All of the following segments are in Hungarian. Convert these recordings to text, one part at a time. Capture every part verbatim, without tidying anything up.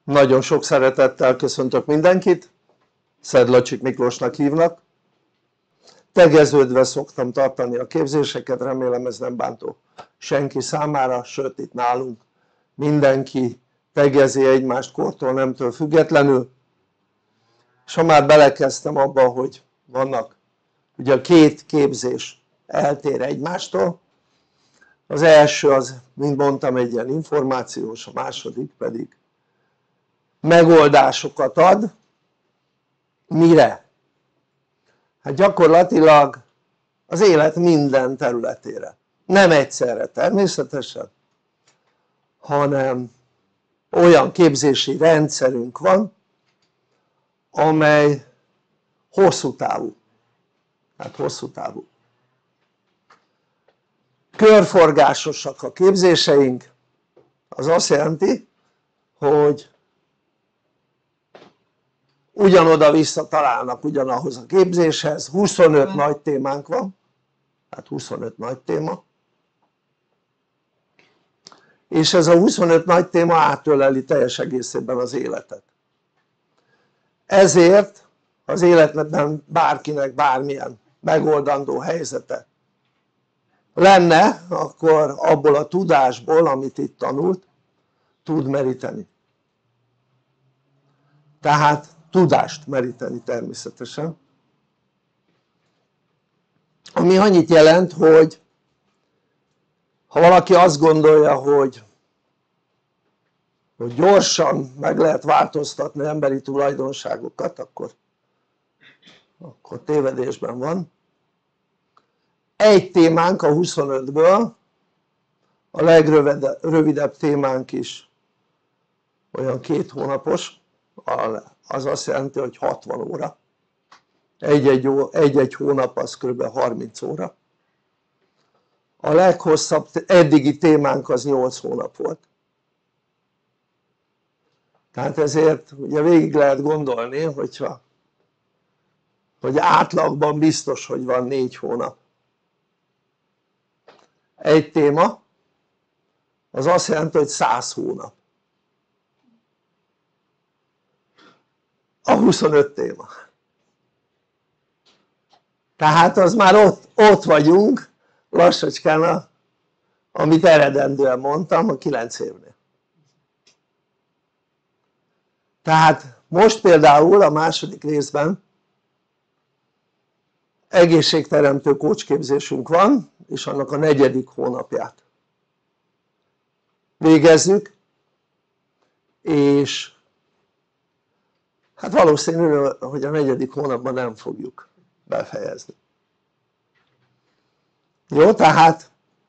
Nagyon sok szeretettel köszöntök mindenkit, Szedlacsik Miklósnak hívnak. Tegeződve szoktam tartani a képzéseket, remélem ez nem bántó senki számára, sőt itt nálunk mindenki tegezi egymást kortól, nemtől függetlenül. És ha már belekezdtem abba, hogy vannak ugye a két képzés eltér egymástól, az első az, mint mondtam, egy ilyen információs, a második pedig megoldásokat ad. Mire? Hát gyakorlatilag az élet minden területére, nem egyszerre természetesen, hanem olyan képzési rendszerünk van, amely hosszú távú, hát hosszú távú. Körforgásosak a képzéseink, az azt jelenti, hogy ugyanoda vissza találnak ugyanahoz a képzéshez. Huszonöt nagy témánk van, hát huszonöt nagy téma, és ez a huszonöt nagy téma átöleli teljes egészében az életet. Ezért az életben bárkinek bármilyen megoldandó helyzete lenne, akkor abból a tudásból, amit itt tanult, tud meríteni. Tehát tudást meríteni természetesen, ami annyit jelent, hogy ha valaki azt gondolja, hogy, hogy gyorsan meg lehet változtatni emberi tulajdonságokat, akkor, akkor tévedésben van. Egy témánk a huszonötből, a legrövidebb témánk is olyan két hónapos, az azt jelenti, hogy hatvan óra, egy-egy hónap az kb. harminc óra. A leghosszabb eddigi témánk az nyolc hónap volt, tehát ezért ugye végig lehet gondolni, hogyha, hogy átlagban biztos, hogy van négy hónap. Egy téma az azt jelenti, hogy száz hónap. A huszonöt téma, tehát az már ott, ott vagyunk lassacskán, a, amit eredendően mondtam, a kilenc évnél. Tehát most például a második részben egészségteremtő kócsképzésünk van, és annak a negyedik hónapját végezzük, és hát valószínű, hogy a negyedik hónapban nem fogjuk befejezni. Jó, tehát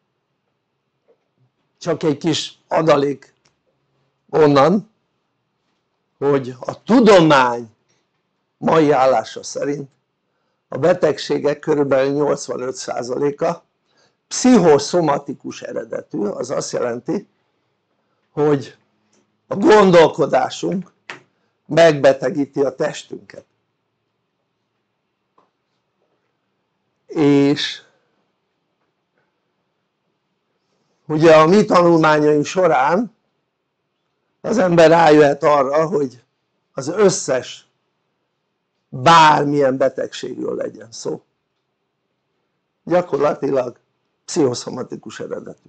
csak egy kis adalék onnan, hogy a tudomány mai állása szerint a betegségek körülbelül nyolcvanöt százaléka pszichoszomatikus eredetű, az azt jelenti, hogy a gondolkodásunk megbetegíti a testünket, és ugye a mi tanulmányaink során az ember rájöhet arra, hogy az összes bármilyen betegségről legyen szó, gyakorlatilag pszichoszomatikus eredetű.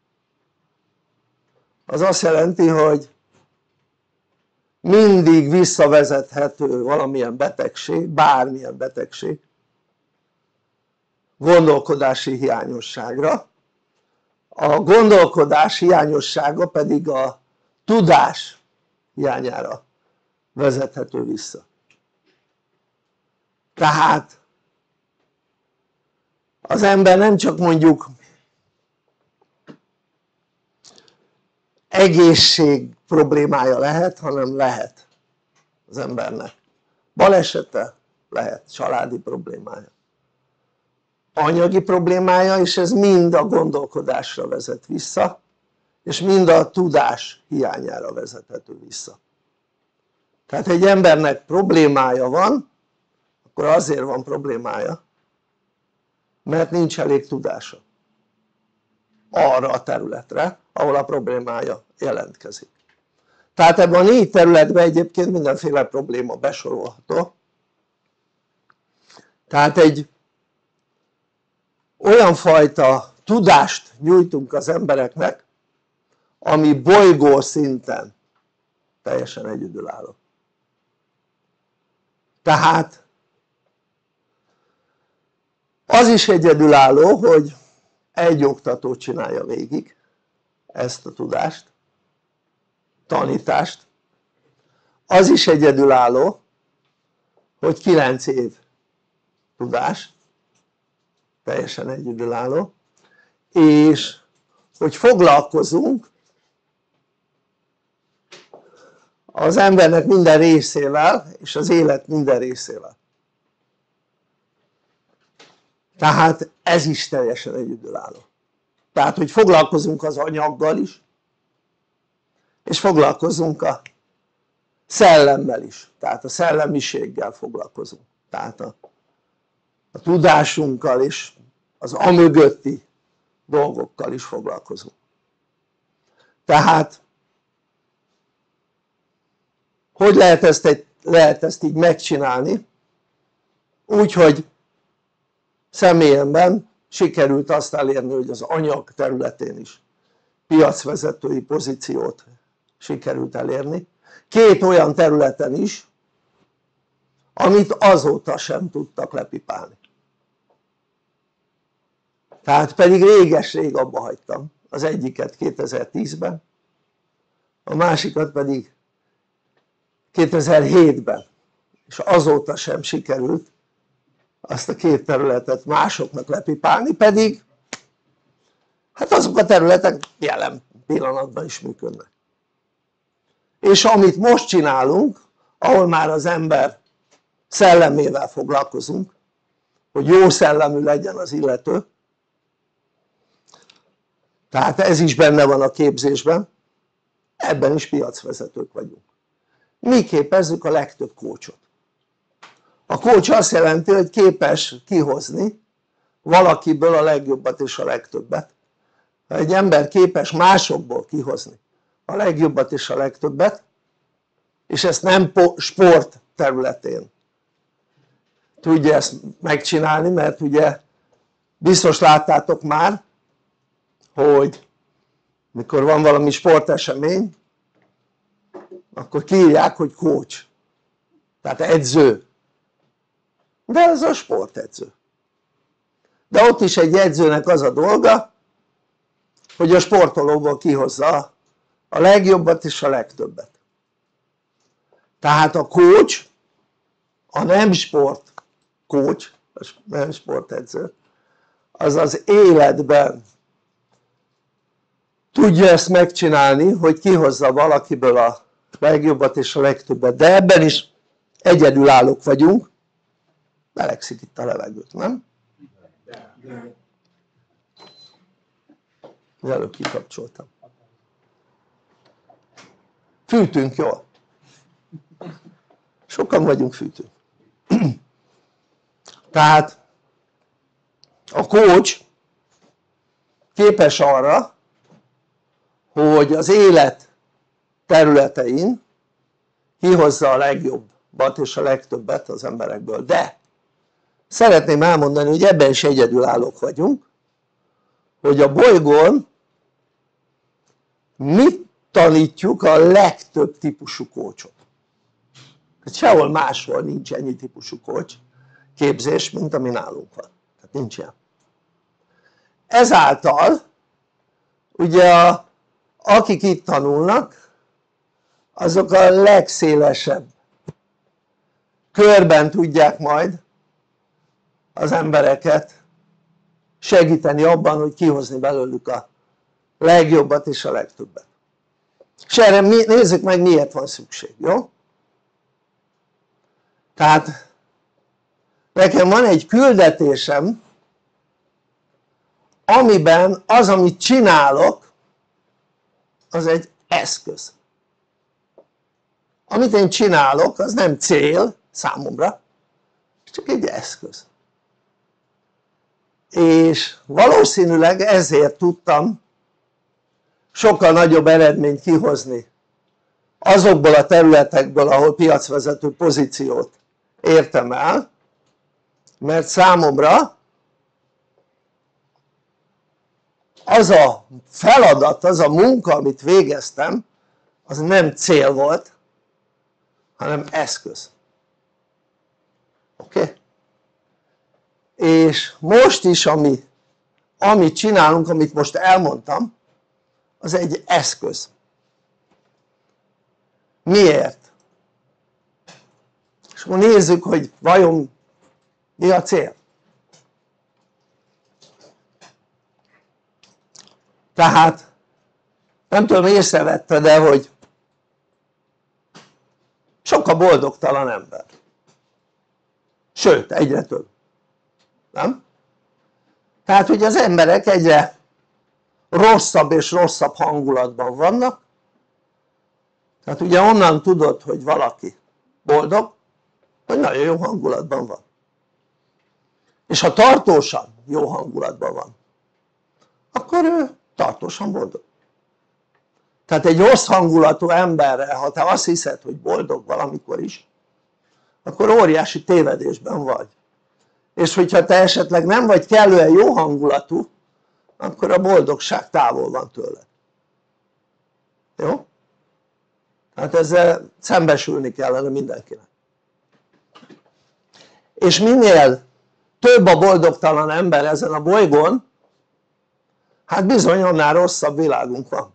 Az azt jelenti, hogy mindig visszavezethető valamilyen betegség, bármilyen betegség gondolkodási hiányosságra, a gondolkodás hiányossága pedig a tudás hiányára vezethető vissza. Tehát az ember nem csak mondjuk egészség problémája lehet, hanem lehet az embernek balesete, lehet családi problémája, anyagi problémája, és ez mind a gondolkodásra vezet vissza, és mind a tudás hiányára vezethető vissza. Tehát egy embernek problémája van, akkor azért van problémája, mert nincs elég tudása arra a területre, ahol a problémája jelentkezik. Tehát ebben a négy területben egyébként mindenféle probléma besorolható. Tehát egy olyan fajta tudást nyújtunk az embereknek, ami bolygó szinten teljesen egyedülálló. Tehát az is egyedülálló, hogy egy oktató csinálja végig ezt a tudást, tanítást. Az is egyedülálló, hogy kilenc év tudás, teljesen egyedülálló, és hogy foglalkozunk az embernek minden részével és az élet minden részével. Tehát ez is teljesen egyedülálló. Tehát hogy foglalkozunk az anyaggal is, és foglalkozunk a szellemmel is, tehát a szellemiséggel foglalkozunk, tehát a, a tudásunkkal és az amögötti dolgokkal is foglalkozunk. Tehát hogy lehet ezt, egy, lehet ezt így megcsinálni? Úgy, hogy személyemben sikerült azt elérni, hogy az anyag területén is piacvezetői pozíciót sikerült elérni, két olyan területen is, amit azóta sem tudtak lepipálni. Tehát pedig réges-rég abba hagytam, az egyiket kétezer-tízben, a másikat pedig kétezer-hétben, és azóta sem sikerült azt a két területet másoknak lepipálni, pedig hát azok a területek jelen pillanatban is működnek. És amit most csinálunk, ahol már az ember szellemével foglalkozunk, hogy jó szellemű legyen az illető, tehát ez is benne van a képzésben, ebben is piacvezetők vagyunk. Mi képezzük a legtöbb coachot. A coach azt jelenti, hogy képes kihozni valakiből a legjobbat és a legtöbbet. Ha egy ember képes másokból kihozni a legjobbat és a legtöbbet, és ezt nem sport területén tudja ezt megcsinálni, mert ugye biztos láttátok már, hogy mikor van valami sportesemény, akkor kiírják, hogy coach, tehát edző, de ez a sportedző. De ott is egy edzőnek az a dolga, hogy a sportolóból kihozza a legjobbat és a legtöbbet. Tehát a coach, a nem sport coach, a nem sportedző, az az életben tudja ezt megcsinálni, hogy kihozza valakiből a legjobbat és a legtöbbet, de ebben is egyedülállók vagyunk. Melegszik itt a levegőt, nem? Az előbb kikapcsoltam. Fűtünk jól. Sokan vagyunk, fűtünk. Tehát a coach képes arra, hogy az élet területein kihozza a legjobbat és a legtöbbet az emberekből, de szeretném elmondani, hogy ebben is egyedülállók vagyunk, hogy a bolygón mit tanítjuk a legtöbb típusú coachot. Sehol máshol nincs ennyi típusú coach képzés, mint ami nálunk van, tehát nincs ilyen. Ezáltal ugye a, akik itt tanulnak, azok a legszélesebb körben tudják majd az embereket segíteni abban, hogy kihozni belőlük a legjobbat és a legtöbbet. És erre nézzük meg, miért van szükség, jó? Tehát nekem van egy küldetésem, amiben az, amit csinálok, az egy eszköz. Amit én csinálok, az nem cél számomra, csak egy eszköz. És valószínűleg ezért tudtam sokkal nagyobb eredményt kihozni azokból a területekből ahol piacvezető pozíciót értem el, mert számomra az a feladat, az a munka amit végeztem az nem cél volt hanem eszköz, oké? Okay? És most is ami, amit csinálunk, amit most elmondtam, az egy eszköz. Miért? És akkor nézzük, hogy vajon mi a cél. Tehát nem tudom, észrevette, de hogy sok a boldogtalan ember, sőt egyre több, nem? Tehát hogy az emberek egyre rosszabb és rosszabb hangulatban vannak. Tehát ugye onnan tudod, hogy valaki boldog, hogy nagyon jó hangulatban van, és ha tartósan jó hangulatban van akkor ő tartósan boldog. Tehát egy rossz hangulatú emberre, ha te azt hiszed, hogy boldog valamikor is, akkor óriási tévedésben vagy. És hogyha te esetleg nem vagy kellően jó hangulatú, akkor a boldogság távol van tőled. Jó? Tehát ezzel szembesülni kellene mindenkinek. És minél több a boldogtalan ember ezen a bolygón, hát bizony annál rosszabb világunk van.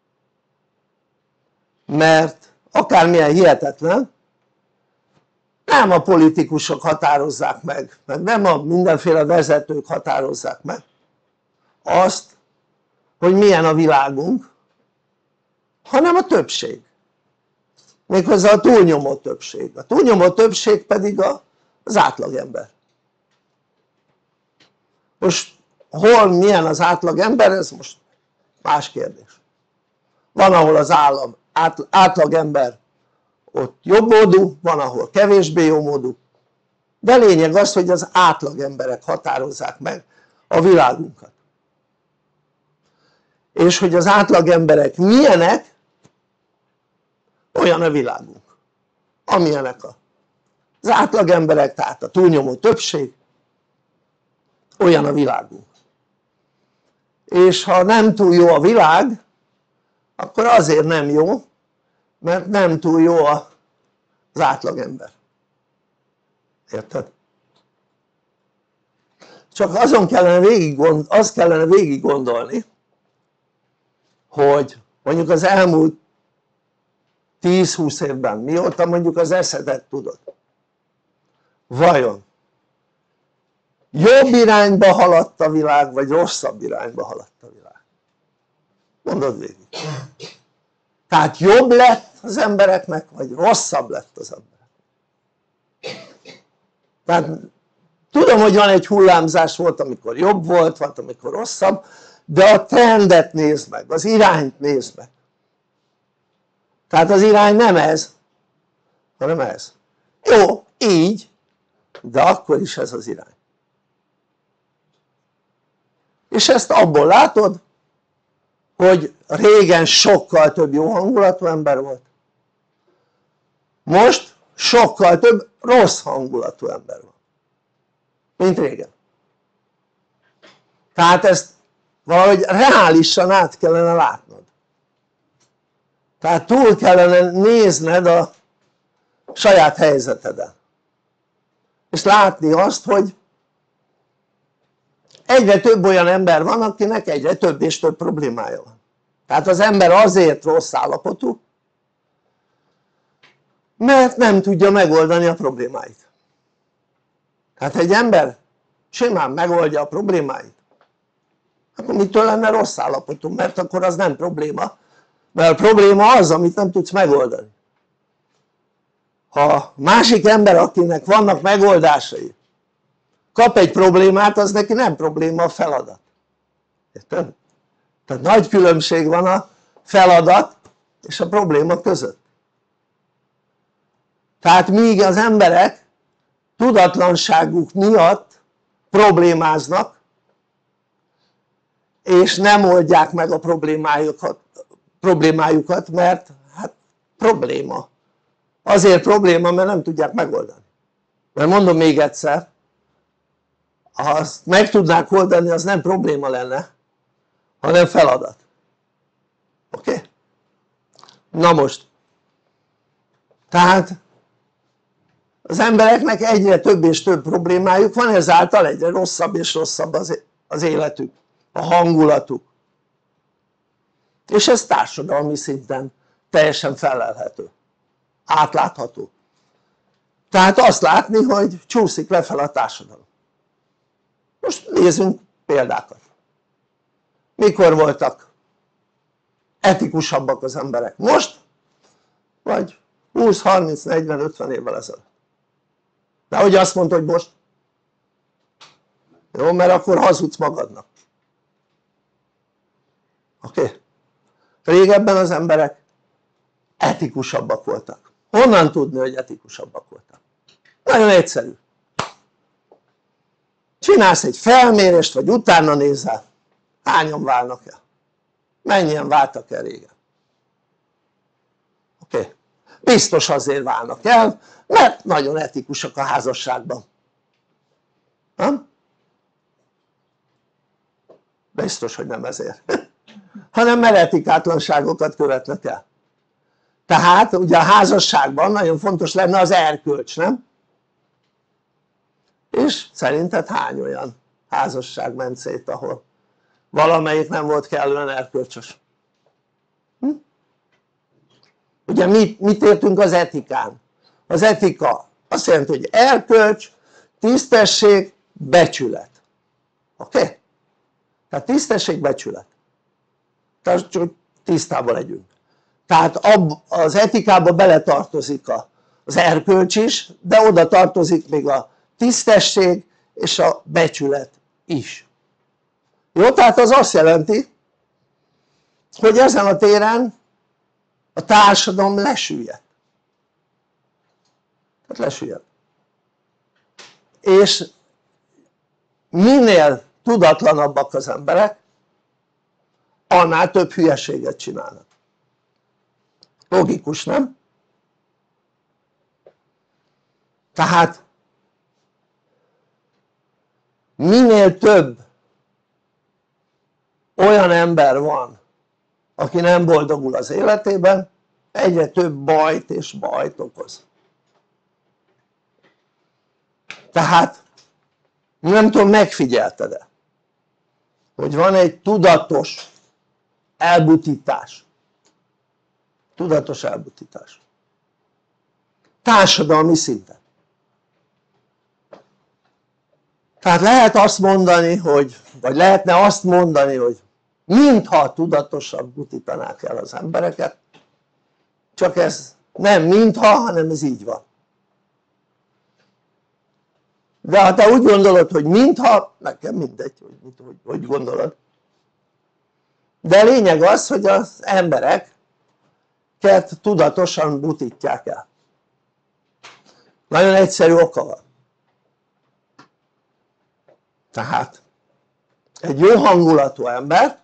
Mert akármilyen hihetetlen, nem a politikusok határozzák meg, meg nem a mindenféle vezetők határozzák meg azt, hogy milyen a világunk, hanem a többség, méghozzá a túlnyomó többség. A túlnyomó többség pedig az átlagember. Most hol milyen az átlagember, ez most más kérdés. Van ahol az állam, át, átlagember ott jobbmódú, van ahol kevésbé jómódú, de lényeg az, hogy az átlagemberek határozzák meg a világunkat. És hogy az átlagemberek milyenek, olyan a világunk, amilyenek az átlagemberek, tehát a túlnyomó többség, olyan a világunk. És ha nem túl jó a világ, akkor azért nem jó, mert nem túl jó az átlagember. Érted? Csak azon kellene végig gond, azt kellene végig gondolni, hogy mondjuk az elmúlt tíz-húsz évben, mióta mondjuk az eszedet tudod, vajon jobb irányba haladt a világ, vagy rosszabb irányba haladt a világ? Mondod végig. Tehát jobb lett az embereknek, vagy rosszabb lett az emberek? Tehát tudom, hogy van egy hullámzás, volt amikor jobb volt, volt amikor rosszabb, de a trendet nézd meg, az irányt nézd meg. Tehát az irány nem ez, hanem ez. Jó, így, de akkor is ez az irány. És ezt abból látod, hogy régen sokkal több jó hangulatú ember volt, most sokkal több rossz hangulatú ember van, mint régen. Tehát ezt valahogy reálisan át kellene látnod. Tehát túl kellene nézned a saját helyzeteden, és látni azt, hogy egyre több olyan ember van, akinek egyre több és több problémája van. Tehát az ember azért rossz állapotú, mert nem tudja megoldani a problémáit. Tehát egy ember simán megoldja a problémáit, akkor mitől lenne rossz állapotú? Mert akkor az nem probléma, mert a probléma az, amit nem tudsz megoldani. Ha másik ember, akinek vannak megoldásai, kap egy problémát, az neki nem probléma, a feladat. Érted? Tehát nagy különbség van a feladat és a probléma között. Tehát míg az emberek tudatlanságuk miatt problémáznak, és nem oldják meg a problémájukat, problémájukat mert hát probléma. Azért probléma, mert nem tudják megoldani. Mert mondom még egyszer, ha azt meg tudnák oldani, az nem probléma lenne, hanem feladat. Oké? Okay? Na most, tehát az embereknek egyre több és több problémájuk van, ezáltal egyre rosszabb és rosszabb az életük, a hangulatuk, és ez társadalmi szinten teljesen felelhető, átlátható. Tehát azt látni, hogy csúszik lefelé a társadalom. Most nézzünk példákat. Mikor voltak etikusabbak az emberek? Most? Vagy húsz, harminc, negyven, ötven évvel ezelőtt? De hogy azt mondta, hogy most? Jó, mert akkor hazudsz magadnak. Oké? Okay? Régebben az emberek etikusabbak voltak. Honnan tudni, hogy etikusabbak voltak? Nagyon egyszerű. Csinálsz egy felmérést, vagy utána nézel, hányan válnak el? Mennyien váltak el régen? Oké? Okay. Biztos azért válnak el, mert nagyon etikusak a házasságban. Nem? Biztos, hogy nem ezért. hanem mert etikátlanságokat követnek el. Tehát ugye a házasságban nagyon fontos lenne az erkölcs, nem? És szerinted hány olyan házasság ment szét, ahol valamelyik nem volt kellően erkölcsös? Hm? Ugye mit, mit értünk az etikán? Az etika azt jelenti, hogy erkölcs, tisztesség, becsület. Oké? Okay? Tehát tisztesség, becsület. Tehát csak tisztában legyünk. Tehát az etikába beletartozik az erkölcs is, de oda tartozik még a tisztesség és a becsület is. Jó? Tehát az azt jelenti, hogy ezen a téren a társadalom lesüllyedt. Tehát lesüllyedt. És minél tudatlanabbak az emberek, annál több hülyeséget csinálnak. Logikus, nem? Tehát minél több olyan ember van, aki nem boldogul az életében, egyre több bajt és bajt okoz. Tehát nem tudom, megfigyelted-e, hogy van egy tudatos elbutítás, tudatos elbutítás társadalmi szinten. Tehát lehet azt mondani, hogy, vagy lehetne azt mondani, hogy mintha tudatosan butítanák el az embereket, csak ez nem mintha, hanem ez így van. De ha te úgy gondolod, hogy mintha, nekem mindegy, hogy hogy, hogy gondolod, de a lényeg az, hogy az embereket tudatosan butítják el. Nagyon egyszerű oka van. Tehát egy jó hangulatú ember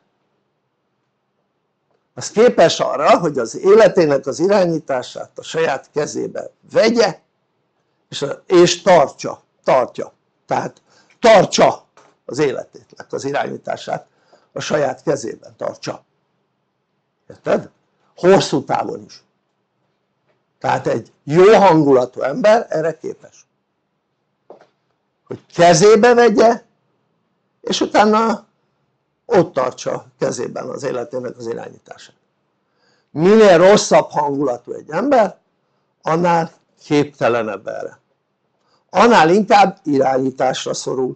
az képes arra, hogy az életének az irányítását a saját kezébe vegye és, és tartsa, tartja, tehát tartsa az életének az irányítását a saját kezében, tartsa, érted? Hosszú távon is. Tehát egy jó hangulatú ember erre képes, hogy kezébe vegye és utána ott tartsa kezében az életének az irányítását. Minél rosszabb hangulatú egy ember, annál képtelenebb erre, annál inkább irányításra szorul,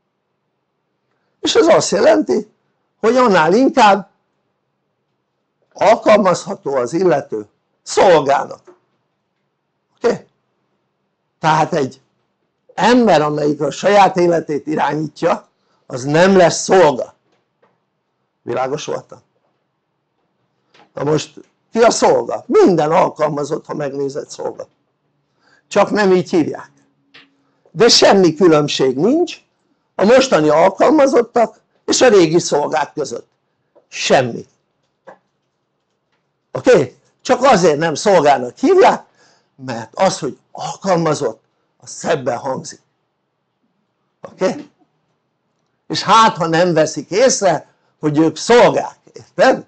és ez azt jelenti, hogy annál inkább alkalmazható az illető szolgának. Oké? Okay? Tehát egy ember, amelyik a saját életét irányítja, az nem lesz szolga. Világos voltam? Na most ki a szolga? Minden alkalmazott, ha megnézed, szolga, csak nem így hívják, de semmi különbség nincs a mostani alkalmazottak és a régi szolgák között, semmi. Oké? Okay? csak azért nem szolgának hívják, mert az, hogy alkalmazott, az szebben hangzik, oké? Okay? És hát ha nem veszik észre, hogy ők szolgák, érted?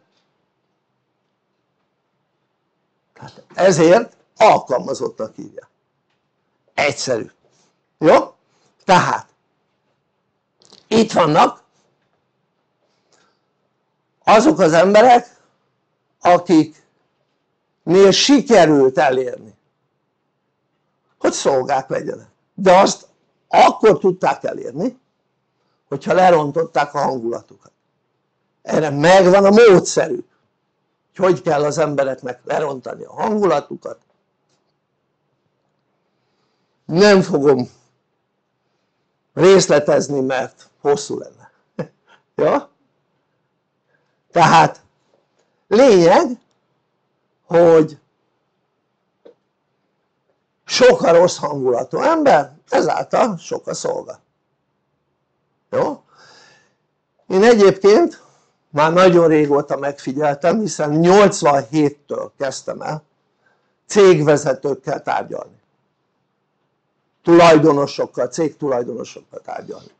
Hát ezért alkalmazottnak hívják, egyszerű, jó? Tehát itt vannak azok az emberek, akiknél sikerült elérni, hogy szolgák legyenek, de azt akkor tudták elérni, hogyha lerontották a hangulatukat. Erre megvan a módszerük, hogy hogy kell az embereknek lerontani a hangulatukat. Nem fogom részletezni, mert hosszú lenne. Ja? Tehát lényeg, hogy sok a rossz hangulatú ember, ezáltal sok a szolga. Jó? Én egyébként már nagyon régóta megfigyeltem, hiszen nyolcvanhéttől kezdtem el cégvezetőkkel tárgyalni, tulajdonosokkal, cégtulajdonosokkal tárgyalni,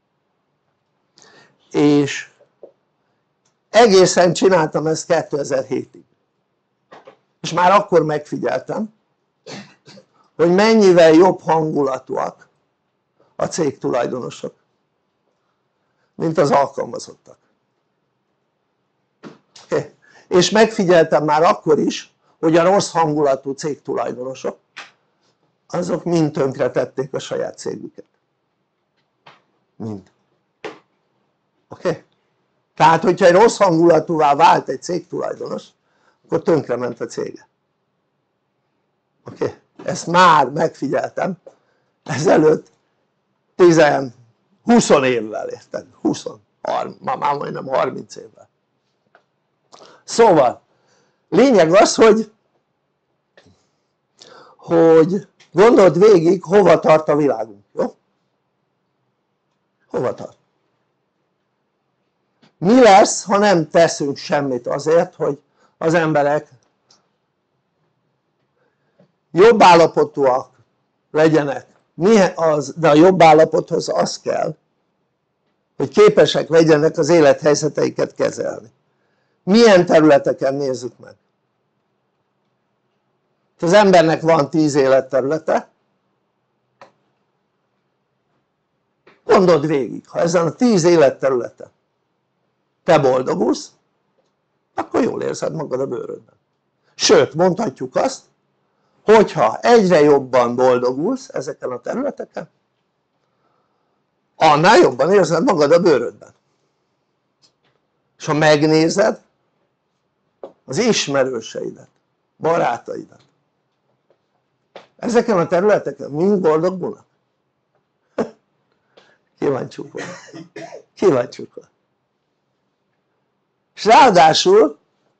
és egészen csináltam ezt kétezer-hétig, és már akkor megfigyeltem, hogy mennyivel jobb hangulatúak a cégtulajdonosok, mint az alkalmazottak. Okay. És megfigyeltem már akkor is, hogy a rossz hangulatú cégtulajdonosok azok mind tönkretették a saját cégüket, mind, oké? Okay? Tehát hogyha egy rossz hangulatúvá vált egy cégtulajdonos, akkor tönkrement a cége, oké? Okay? Ezt már megfigyeltem ezelőtt tíz, húsz évvel, érted? húsz, harminc, már majdnem harminc évvel. Szóval lényeg az, hogy hogy gondold végig, hova tart a világunk, jó? Hova tart? Mi lesz, ha nem teszünk semmit azért, hogy az emberek jobb állapotúak legyenek? Mi az, de a jobb állapothoz az kell, hogy képesek legyenek az élethelyzeteiket kezelni. Milyen területeken nézzük meg? Az embernek van tíz életterülete, gondold végig, ha ezen a tíz életterületen te boldogulsz, akkor jól érzed magad a bőrödben. Sőt, mondhatjuk azt, hogyha egyre jobban boldogulsz ezeken a területeken, annál jobban érzed magad a bőrödben. És ha megnézed az ismerőseidet, barátaidat, ezeken a területeken mind boldogulnak? Kíváncsiuk van, kíváncsiuk van. És ráadásul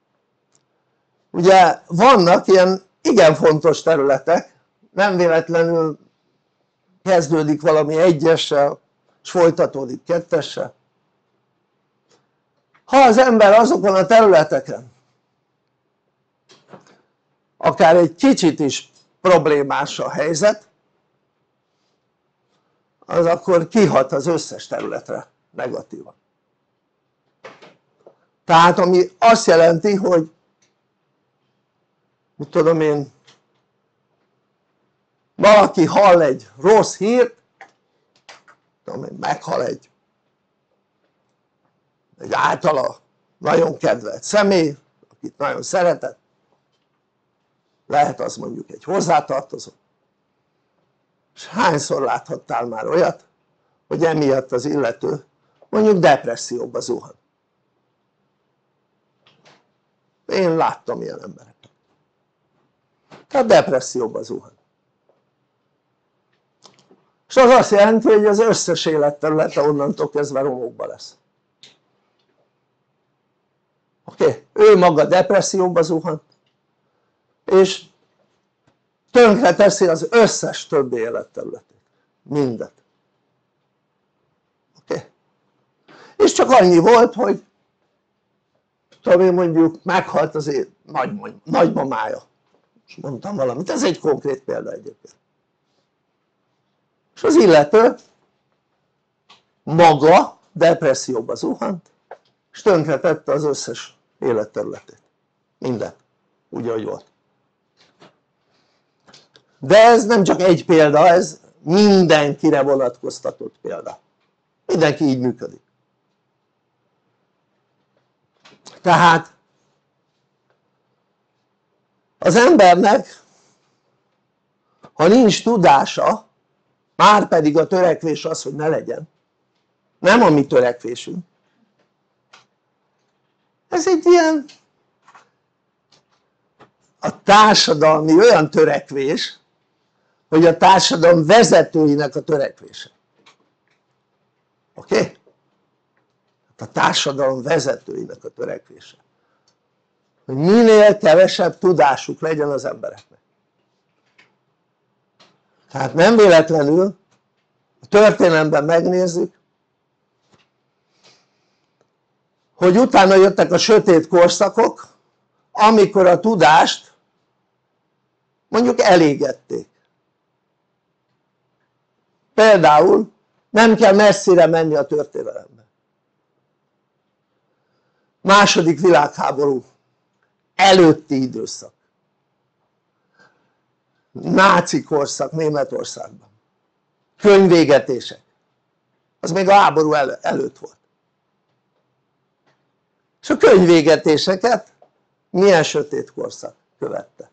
ugye vannak ilyen igen fontos területek, nem véletlenül kezdődik valami egyessel és folytatódik kettessel. Ha az ember azokon a területeken akár egy kicsit is problémás a helyzet, az akkor kihat az összes területre negatívan. Tehát ami azt jelenti, hogy mit tudom én, valaki hall egy rossz hírt, tudom én, meghal egy egy általa nagyon kedvelt személy, akit nagyon szeretett, lehet az mondjuk egy hozzátartozó, és hányszor láthattál már olyat, hogy emiatt az illető mondjuk depresszióba zuhan? Én láttam ilyen embereket, tehát depresszióba zuhan, és az azt jelenti, hogy az összes életterülete onnantól kezdve romokba lesz, oké? Okay? Ő maga depresszióba zuhan, és tönkre teszi az összes többi életterületét, mindet, oké? Okay? És csak annyi volt, hogy tudom én, mondjuk meghalt az én nagy, nagymamája, és mondtam valamit, ez egy konkrét példa egyébként, és az illető maga depresszióba zuhant, és tönkretette az összes életterületét, mindent, úgy ahogy volt. De ez nem csak egy példa, ez mindenkire vonatkoztatott példa, mindenki így működik. Tehát az embernek, ha nincs tudása, már pedig a törekvés az, hogy ne legyen, nem a mi törekvésünk, ez egy ilyen a társadalmi olyan törekvés, hogy a társadalom vezetőinek a törekvése, oké? Okay? A társadalom vezetőinek a törekvése, hogy minél kevesebb tudásuk legyen az embereknek. Tehát nem véletlenül a történelemben megnézzük, hogy utána jöttek a sötét korszakok, amikor a tudást mondjuk elégették. Például nem kell messzire menni a történelemben. Második világháború előtti időszak, náci korszak Németországban, könyvégetések, az még a háború el előtt volt, és a könyvégetéseket milyen sötét korszak követte,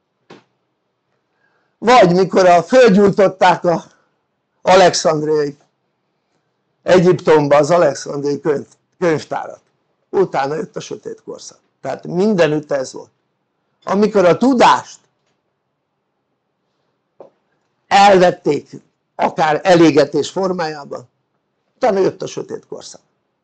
vagy mikor a földgyújtották a alexandriai Egyiptomba az alexandriai könyv, könyvtárat, utána jött a sötét korszak. Tehát mindenütt ez volt, amikor a tudást elvették akár elégetés formájában, utána jött a sötét korszak.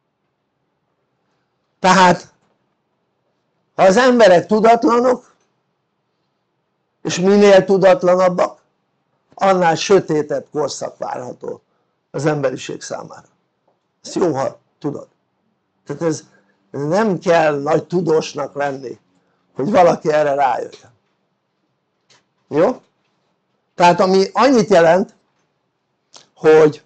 Tehát ha az emberek tudatlanok, és minél tudatlanabbak, annál sötétebb korszak várható az emberiség számára. Ezt jó, ha tudod. Tehát ez nem kell nagy tudósnak lenni, hogy valaki erre rájöjjön. Jó? Tehát ami annyit jelent, hogy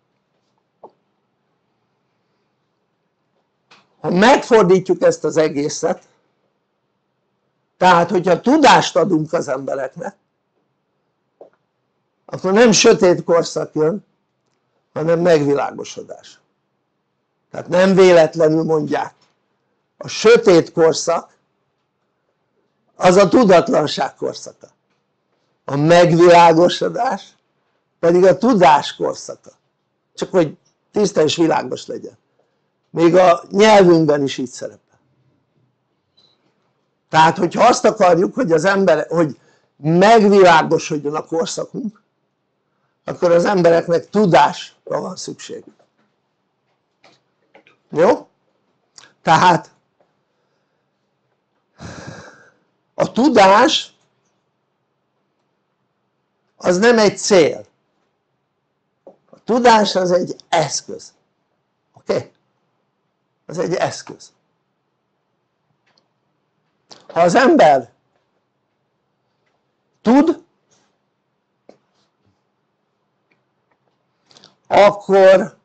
ha megfordítjuk ezt az egészet, tehát hogyha tudást adunk az embereknek, akkor nem sötét korszak jön, hanem megvilágosodás. Tehát nem véletlenül mondják, a sötét korszak az a tudatlanság korszaka, a megvilágosodás pedig a tudás korszaka, csak hogy tiszta és világos legyen, még a nyelvünkben is így szerepel. Tehát hogyha azt akarjuk, hogy az ember, hogy megvilágosodjon a korszakunk, akkor az embereknek tudásra van szükség. Jó? Tehát a tudás az nem egy cél, a tudás az egy eszköz, oké? Okay? Az egy eszköz. Ha az ember tud, akkor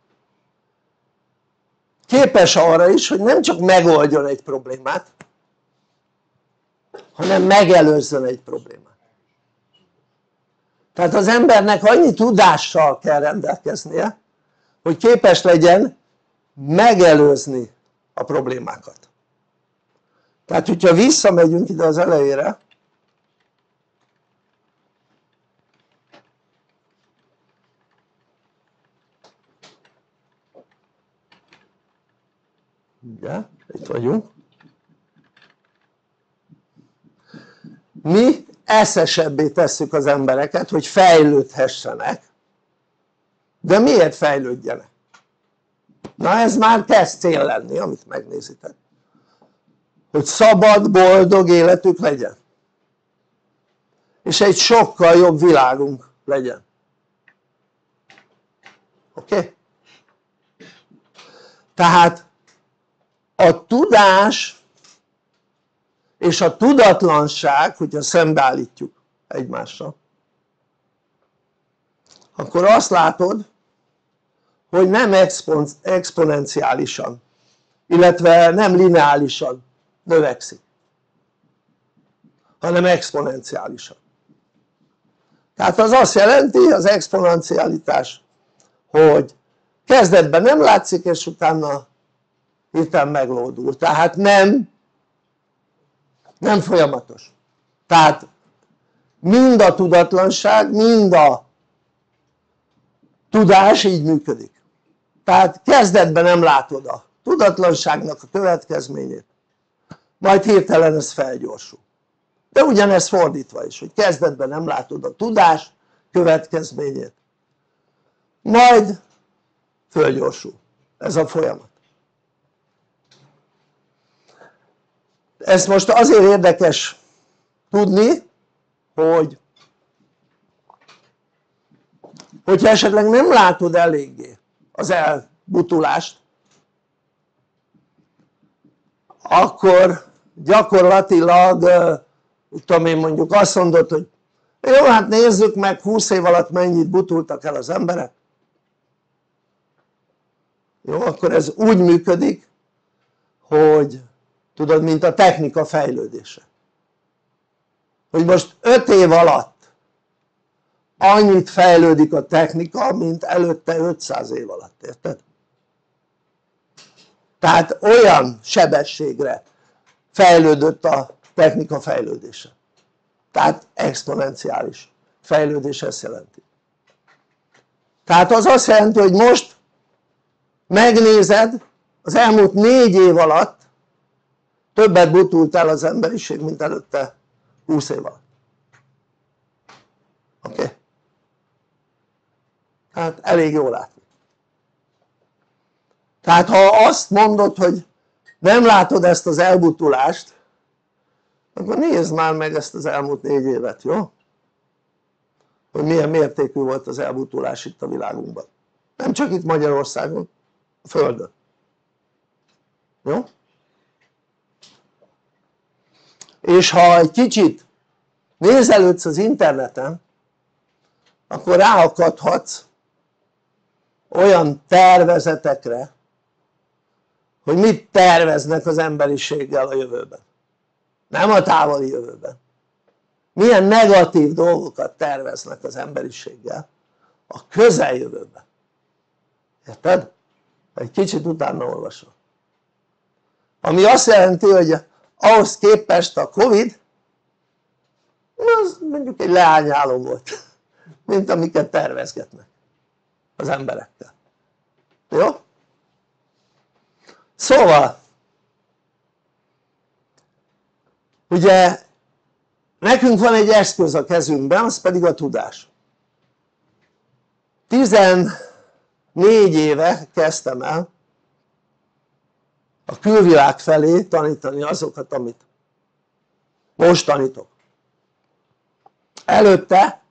képes arra is, hogy nem csak megoldjon egy problémát, hanem megelőzzön egy problémát. Tehát az embernek annyi tudással kell rendelkeznie, hogy képes legyen megelőzni a problémákat. Tehát hogyha visszamegyünk ide az elejére, ugye, itt vagyunk, mi eszesebbé tesszük az embereket, hogy fejlődhessenek, de miért fejlődjenek? Na ez már kezd cél lenni, amit megnézitek, hogy szabad, boldog életük legyen, és egy sokkal jobb világunk legyen, oké? Okay? Tehát a tudás és a tudatlanság, hogyha szembeállítjuk egymással, akkor azt látod, hogy nem exponenciálisan, illetve nem lineárisan növekszik, hanem exponenciálisan. Tehát az azt jelenti, az exponencialitás, hogy kezdetben nem látszik, és utána hirtelen meglódul, tehát nem nem folyamatos. Tehát mind a tudatlanság, mind a tudás így működik. Tehát kezdetben nem látod a tudatlanságnak a következményét, majd hirtelen ez felgyorsul. De ugyanez fordítva is, hogy kezdetben nem látod a tudás következményét, majd fölgyorsul. Ez a folyamat. Ezt most azért érdekes tudni, hogy hogyha esetleg nem látod eléggé az elbutulást, akkor gyakorlatilag, tudom én, mondjuk azt mondod, hogy jó, hát nézzük meg húsz év alatt mennyit butultak el az emberek. Jó, akkor ez úgy működik, hogy tudod, mint a technika fejlődése, hogy most öt év alatt annyit fejlődik a technika, mint előtte ötszáz év alatt, érted? Tehát olyan sebességre fejlődött a technika fejlődése, tehát exponenciális fejlődés ezt jelenti. Tehát az azt jelenti, hogy most megnézed, az elmúlt négy év alatt többet butult el az emberiség, mint előtte húsz év alatt. Oké? Okay? Tehát elég jól látni. Tehát ha azt mondod, hogy nem látod ezt az elbutulást, akkor nézd már meg ezt az elmúlt négy évet, jó? Hogy milyen mértékű volt az elbutulás itt a világunkban. Nem csak itt Magyarországon, a Földön. Jó? És ha egy kicsit nézelődsz az interneten, akkor ráakadhatsz olyan tervezetekre, hogy mit terveznek az emberiséggel a jövőben, nem a távoli jövőben, milyen negatív dolgokat terveznek az emberiséggel a közeljövőben, érted? Egy kicsit utána olvasol, ami azt jelenti, hogy ahhoz képest a Covid az mondjuk egy leányálom volt, mint amiket tervezgetnek az emberekkel, jó? Szóval ugye nekünk van egy eszköz a kezünkben, az pedig a tudás. tizennégy éve kezdtem el a külvilág felé tanítani azokat, amit most tanítok. Előtte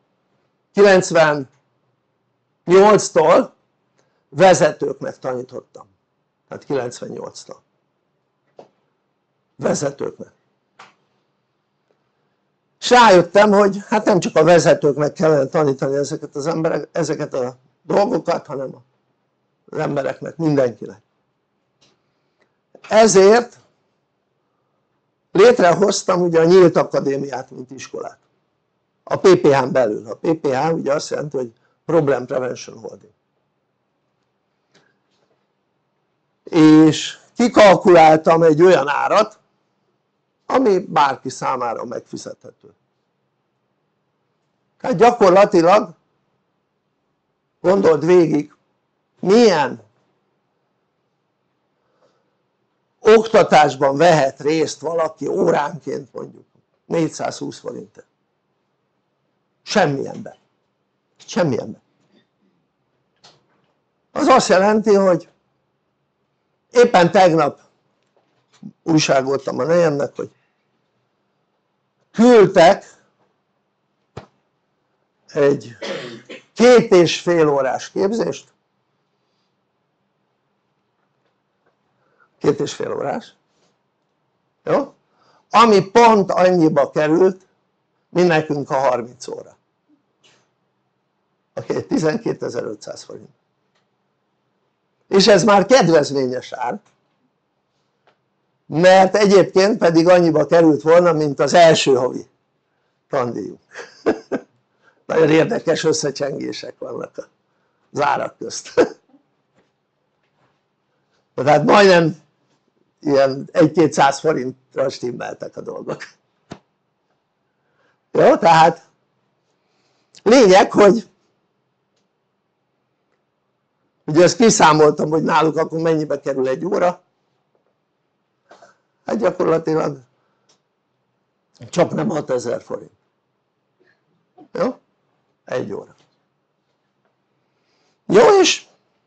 kilencvennyolctól vezetőknek tanítottam, tehát kilencvennyolctól vezetőknek, és rájöttem, hogy hát nem csak a vezetőknek kellene tanítani ezeket az emberek, ezeket a dolgokat, hanem az embereknek, mindenkinek. Ezért létrehoztam ugye a Nyílt Akadémiát, mint iskolát, a pé pé hán belül. A pé pé há ugye azt jelenti, hogy Problem Prevention Holding, és kikalkuláltam egy olyan árat, ami bárki számára megfizethető. Tehát gyakorlatilag gondold végig, milyen oktatásban vehet részt valaki óránként, mondjuk négyszázhúsz forintért. Semmilyenben. Semmilyenben. Az azt jelenti, hogy éppen tegnap újságoltam a nejemnek, hogy küldtek egy két és fél órás képzést, két és fél órás, jó? ami pont annyiba került, mint nekünk a harminc óra. Oké, okay, tizenkétezer-ötszáz forint. És ez már kedvezményes ár, mert egyébként pedig annyiba került volna, mint az első havi tandíjunk. Nagyon érdekes összecsengések vannak az árak közt. Tehát majdnem ilyen egy-kétszáz forintra stimmeltek a dolgok. Jó, tehát lényeg, hogy ugye ezt kiszámoltam, hogy náluk akkor mennyibe kerül egy óra, hát gyakorlatilag csak nem hatezer forint. Jó? Egy óra. Jó, és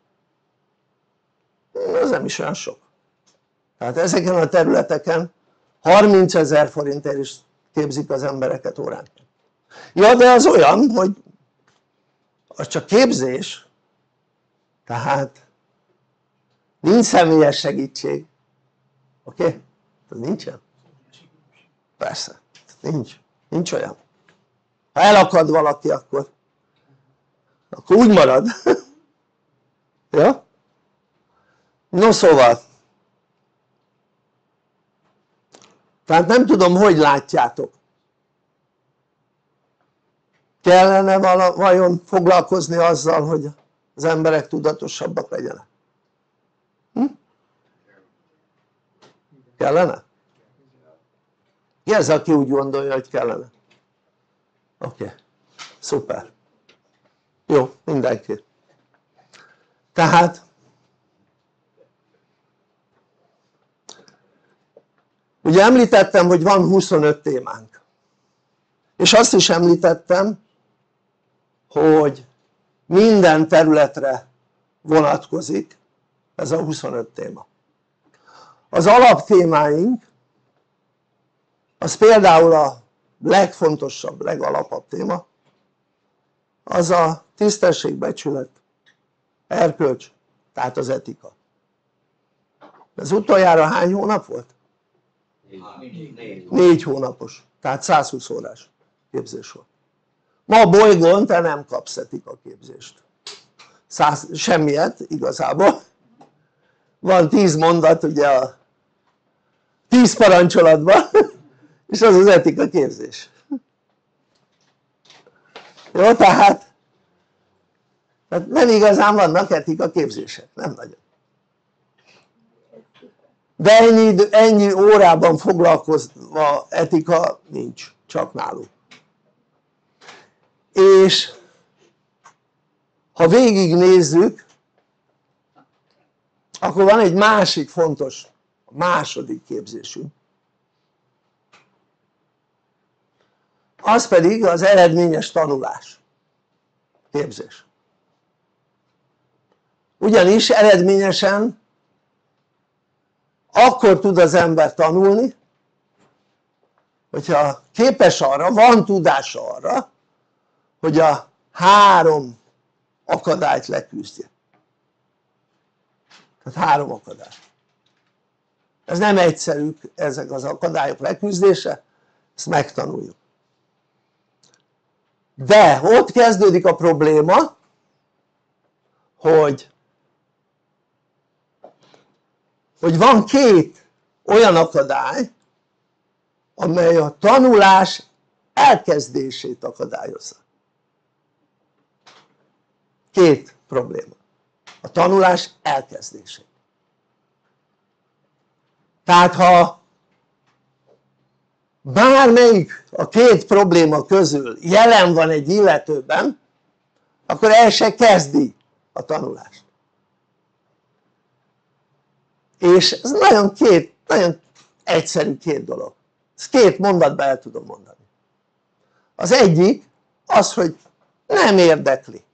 ez nem is olyan sok. Tehát ezeken a területeken harmincezer forintért is képzik az embereket óránként. Ja, de az olyan, hogy az csak képzés, tehát nincs személyes segítség. Oké? Okay? Ez nincsen? Persze, nincs, nincs olyan. Ha elakad valaki, akkor akkor úgy marad. Ja? No, szóval tehát nem tudom, hogy látjátok, kellene vala, vajon foglalkozni azzal, hogy az emberek tudatosabbak legyenek? Hm? Kellene? Ki ez, aki úgy gondolja, hogy kellene? Oké, okay. Szuper, jó, mindenki. Tehát ugye említettem, hogy van huszonöt témánk, és azt is említettem, hogy minden területre vonatkozik ez a huszonöt téma. Az alaptémáink az például a legfontosabb, legalapabb téma az a tisztesség, becsület, erkölcs, tehát az etika. Ez utoljára hány hónap volt? Négy, négy. Négy hónapos, tehát százhúsz órás képzés volt. Ma a bolygón te nem kapsz etika képzést, Száz, semmiet igazából. Van tíz mondat ugye a tíz parancsolatban, és az az etika képzés. Jó, tehát, tehát nem igazán vannak etika képzések, nem nagyon. De ennyi, ennyi órában foglalkozva etika nincs, csak náluk. És ha végignézzük, akkor van egy másik fontos, második képzésünk, az pedig az eredményes tanulás képzés. Ugyanis eredményesen akkor tud az ember tanulni, hogyha képes arra, van tudása arra, hogy a három akadályt leküzdje. Tehát három akadály. Ez nem egyszerű, ezek az akadályok leküzdése, ezt megtanuljuk. De ott kezdődik a probléma, hogy hogy van két olyan akadály, amely a tanulás elkezdését akadályozza. Két probléma. A tanulás elkezdését. Tehát ha bármelyik a két probléma közül jelen van egy illetőben, akkor el se kezdi a tanulást. És ez nagyon két, nagyon egyszerű két dolog. Ezt két mondatban el tudom mondani. Az egyik az, hogy nem érdekli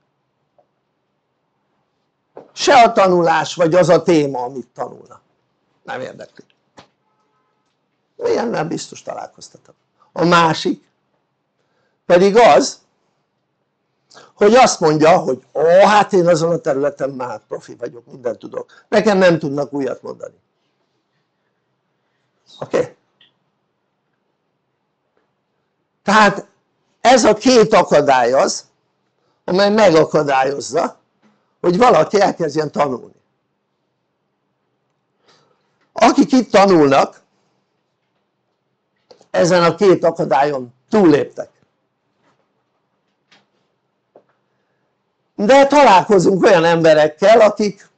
se a tanulás, vagy az a téma, amit tanulna. Nem érdekli. Ilyennel biztos találkoztatok. A másik pedig az, hogy azt mondja, hogy ó, hát én azon a területen már profi vagyok, mindent tudok, nekem nem tudnak újat mondani. Oké? Okay? Tehát ez a két akadály az, amely megakadályozza, hogy valaki elkezdjen tanulni. Akik itt tanulnak, ezen a két akadályon túlléptek. De találkozunk olyan emberekkel, akik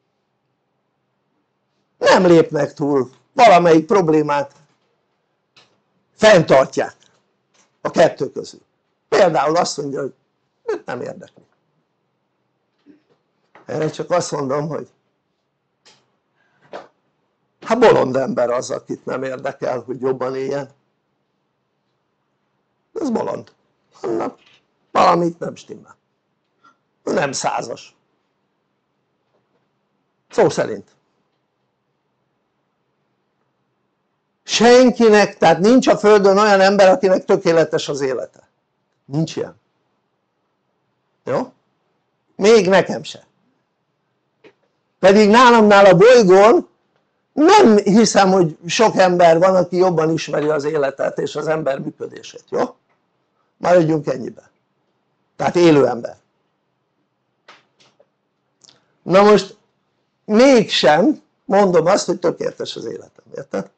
nem lépnek túl, valamelyik problémát fenntartják a kettő közül. Például azt mondja, hogy őt nem érdekli. Erre csak azt mondom, hogy hát bolond ember az, akit nem érdekel, hogy jobban éljen. Ez bolond. Annak valamit nem stimmel. Nem százas. Szó szerint. Senkinek, tehát nincs a földön olyan ember, akinek tökéletes az élete. Nincs ilyen. Jó? Még nekem se. Pedig nálamnál a bolygón nem hiszem, hogy sok ember van, aki jobban ismeri az életet és az ember működését, jó? Maradjunk ennyiben. Tehát élő ember. Na most mégsem mondom azt, hogy tökéletes az életem, érted?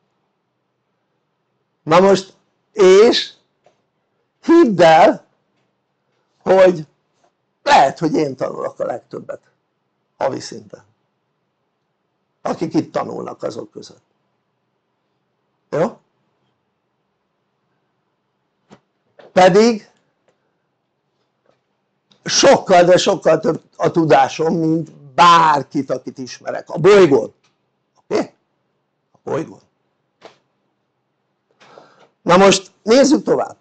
Na most, és hidd el, hogy lehet, hogy én tanulok a legtöbbet havi szinten, akik itt tanulnak azok között, jó? Pedig sokkal, de sokkal több a tudásom, mint bárkit, akit ismerek a bolygón, oké? Okay? A bolygón. Na most nézzük tovább.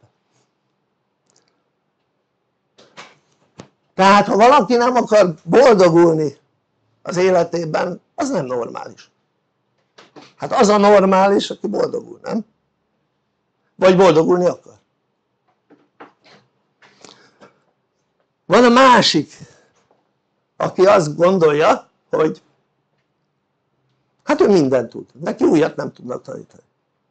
Tehát ha valaki nem akar boldogulni az életében, az nem normális. Hát az a normális, aki boldogul, nem? Vagy boldogulni akar. Van a másik, aki azt gondolja, hogy hát ő mindent tud, neki újat nem tudnak tanítani.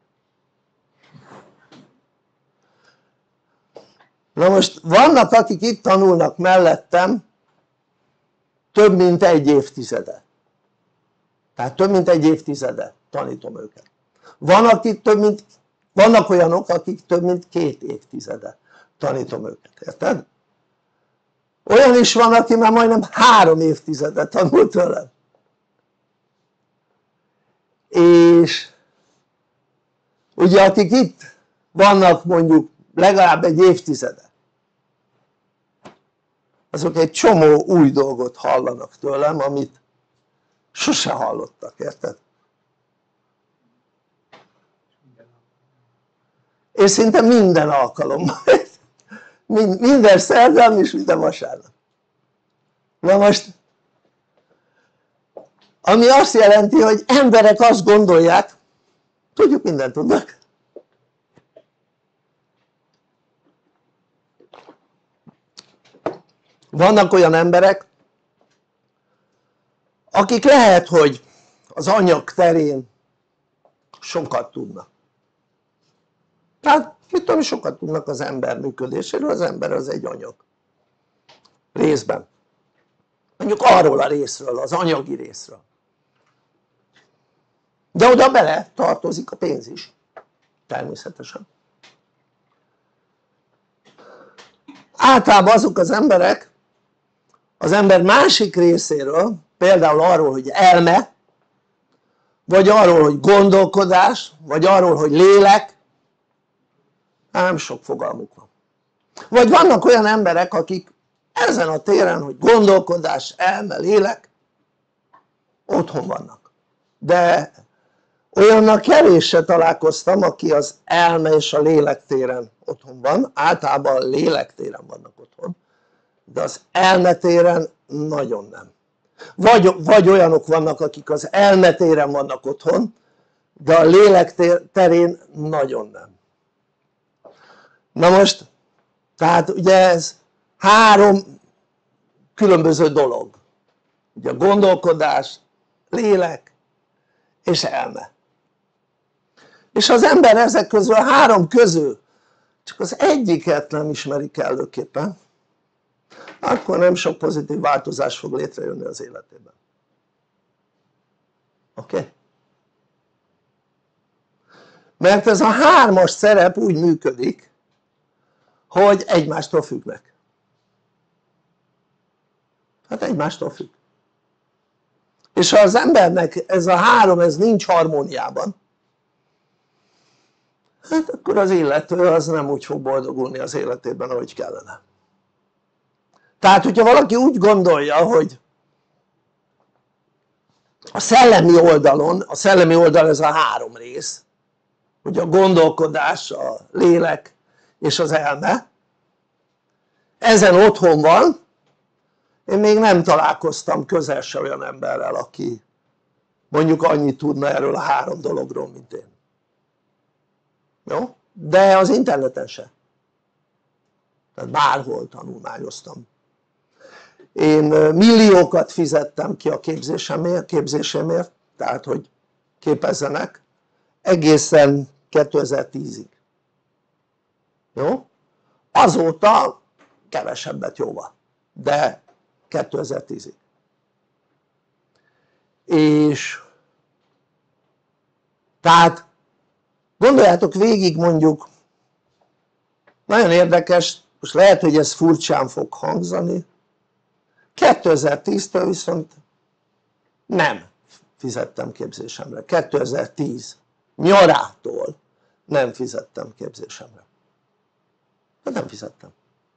Na most vannak, akik itt tanulnak mellettem több mint egy évtizede, tehát több mint egy évtizede tanítom őket. Van, akik több mint, vannak olyanok, akik több mint két évtizede tanítom őket, érted? Olyan is van, aki már majdnem három évtizede tanult tőlem. És ugye akik itt vannak mondjuk legalább egy évtizede, azok egy csomó új dolgot hallanak tőlem, amit sose hallottak, érted? És szinte minden alkalommal, minden szerdán és minden vasárnap. Na most, ami azt jelenti, hogy emberek azt gondolják, tudjuk, mindent tudnak. Vannak olyan emberek, akik lehet, hogy az anyag terén sokat tudnak. Tehát mit tudom, sokat tudnak az ember működéséről, az ember az egy anyag. Részben. Mondjuk arról a részről, az anyagi részről. De oda bele tartozik a pénz is. Természetesen. Általában azok az emberek az ember másik részéről, például arról, hogy elme, vagy arról, hogy gondolkodás, vagy arról, hogy lélek, nem sok fogalmuk van. Vagy vannak olyan emberek, akik ezen a téren, hogy gondolkodás, elme, lélek, otthon vannak. De olyannak kevéssé találkoztam, aki az elme és a lélek téren otthon van, általában a lélek téren vannak otthon, de az elme téren nagyon nem. Vagy, vagy olyanok vannak, akik az elme téren vannak otthon, de a lélek terén nagyon nem. Na most, tehát ugye ez három különböző dolog. Ugye a gondolkodás, lélek és elme. És az ember ezek közül a három közül csak az egyiket nem ismeri kellőképpen, akkor nem sok pozitív változás fog létrejönni az életében. Oké? Okay? Mert ez a hármas szerep úgy működik, hogy egymástól függnek. Hát egymástól függ. És ha az embernek ez a három ez nincs harmóniában, hát akkor az illető az nem úgy fog boldogulni az életében, ahogy kellene. Tehát hogyha valaki úgy gondolja, hogy a szellemi oldalon, a szellemi oldal ez a három rész, hogy a gondolkodás, a lélek és az elme, ezen otthon van, én még nem találkoztam közel se olyan emberrel, aki mondjuk annyit tudna erről a három dologról, mint én. Jó? De az interneten se. Tehát bárhol tanulmányoztam. Én milliókat fizettem ki a képzésemért, képzésemért, tehát hogy képezzenek, egészen kétezer-tízig. Jó? Azóta kevesebbet jóval, de kétezer-tízig. És tehát gondoljátok végig, mondjuk nagyon érdekes, most lehet hogy ez furcsán fog hangzani, kétezer-tíztől viszont nem fizettem képzésemre, kétezer-tíz nyarától nem fizettem képzésemre, de nem fizettem.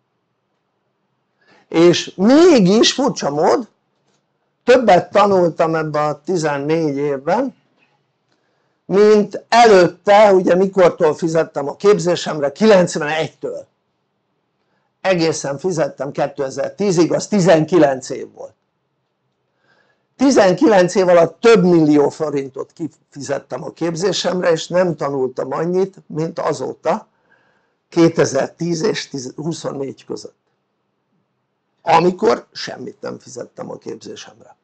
És mégis furcsa mód többet tanultam ebben a tizennégy évben, mint előtte, ugye mikortól fizettem a képzésemre, kilencvenegytől egészen fizettem kétezer-tízig, az tizenkilenc év volt. tizenkilenc év alatt több millió forintot kifizettem a képzésemre, és nem tanultam annyit, mint azóta kétezer-tíz és huszonnégy között, amikor semmit nem fizettem a képzésemre.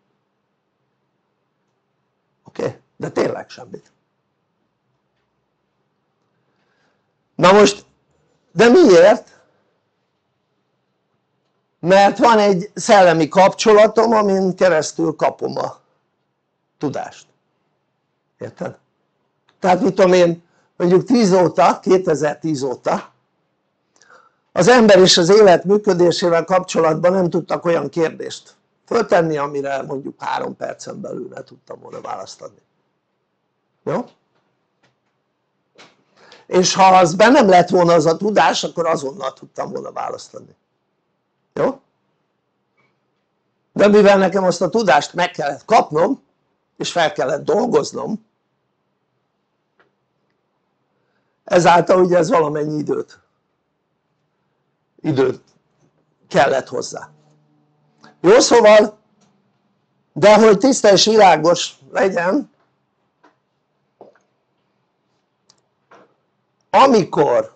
Oké? Okay? De tényleg semmit. Na most, de miért? Mert van egy szellemi kapcsolatom, amin keresztül kapom a tudást. Érted? Tehát mit tudom én, mondjuk tíz óta, kétezer-tíz óta az ember és az élet működésével kapcsolatban nem tudtak olyan kérdést föltenni, amire mondjuk három percen belül ne tudtam volna választ adni. Jó? És ha az bennem lett volna az a tudás, akkor azonnal tudtam volna választ adni. Jó? De mivel nekem azt a tudást meg kellett kapnom, és fel kellett dolgoznom, ezáltal ugye ez valamennyi időt, időt kellett hozzá. Jó, szóval, de hogy tiszta és világos legyen, amikor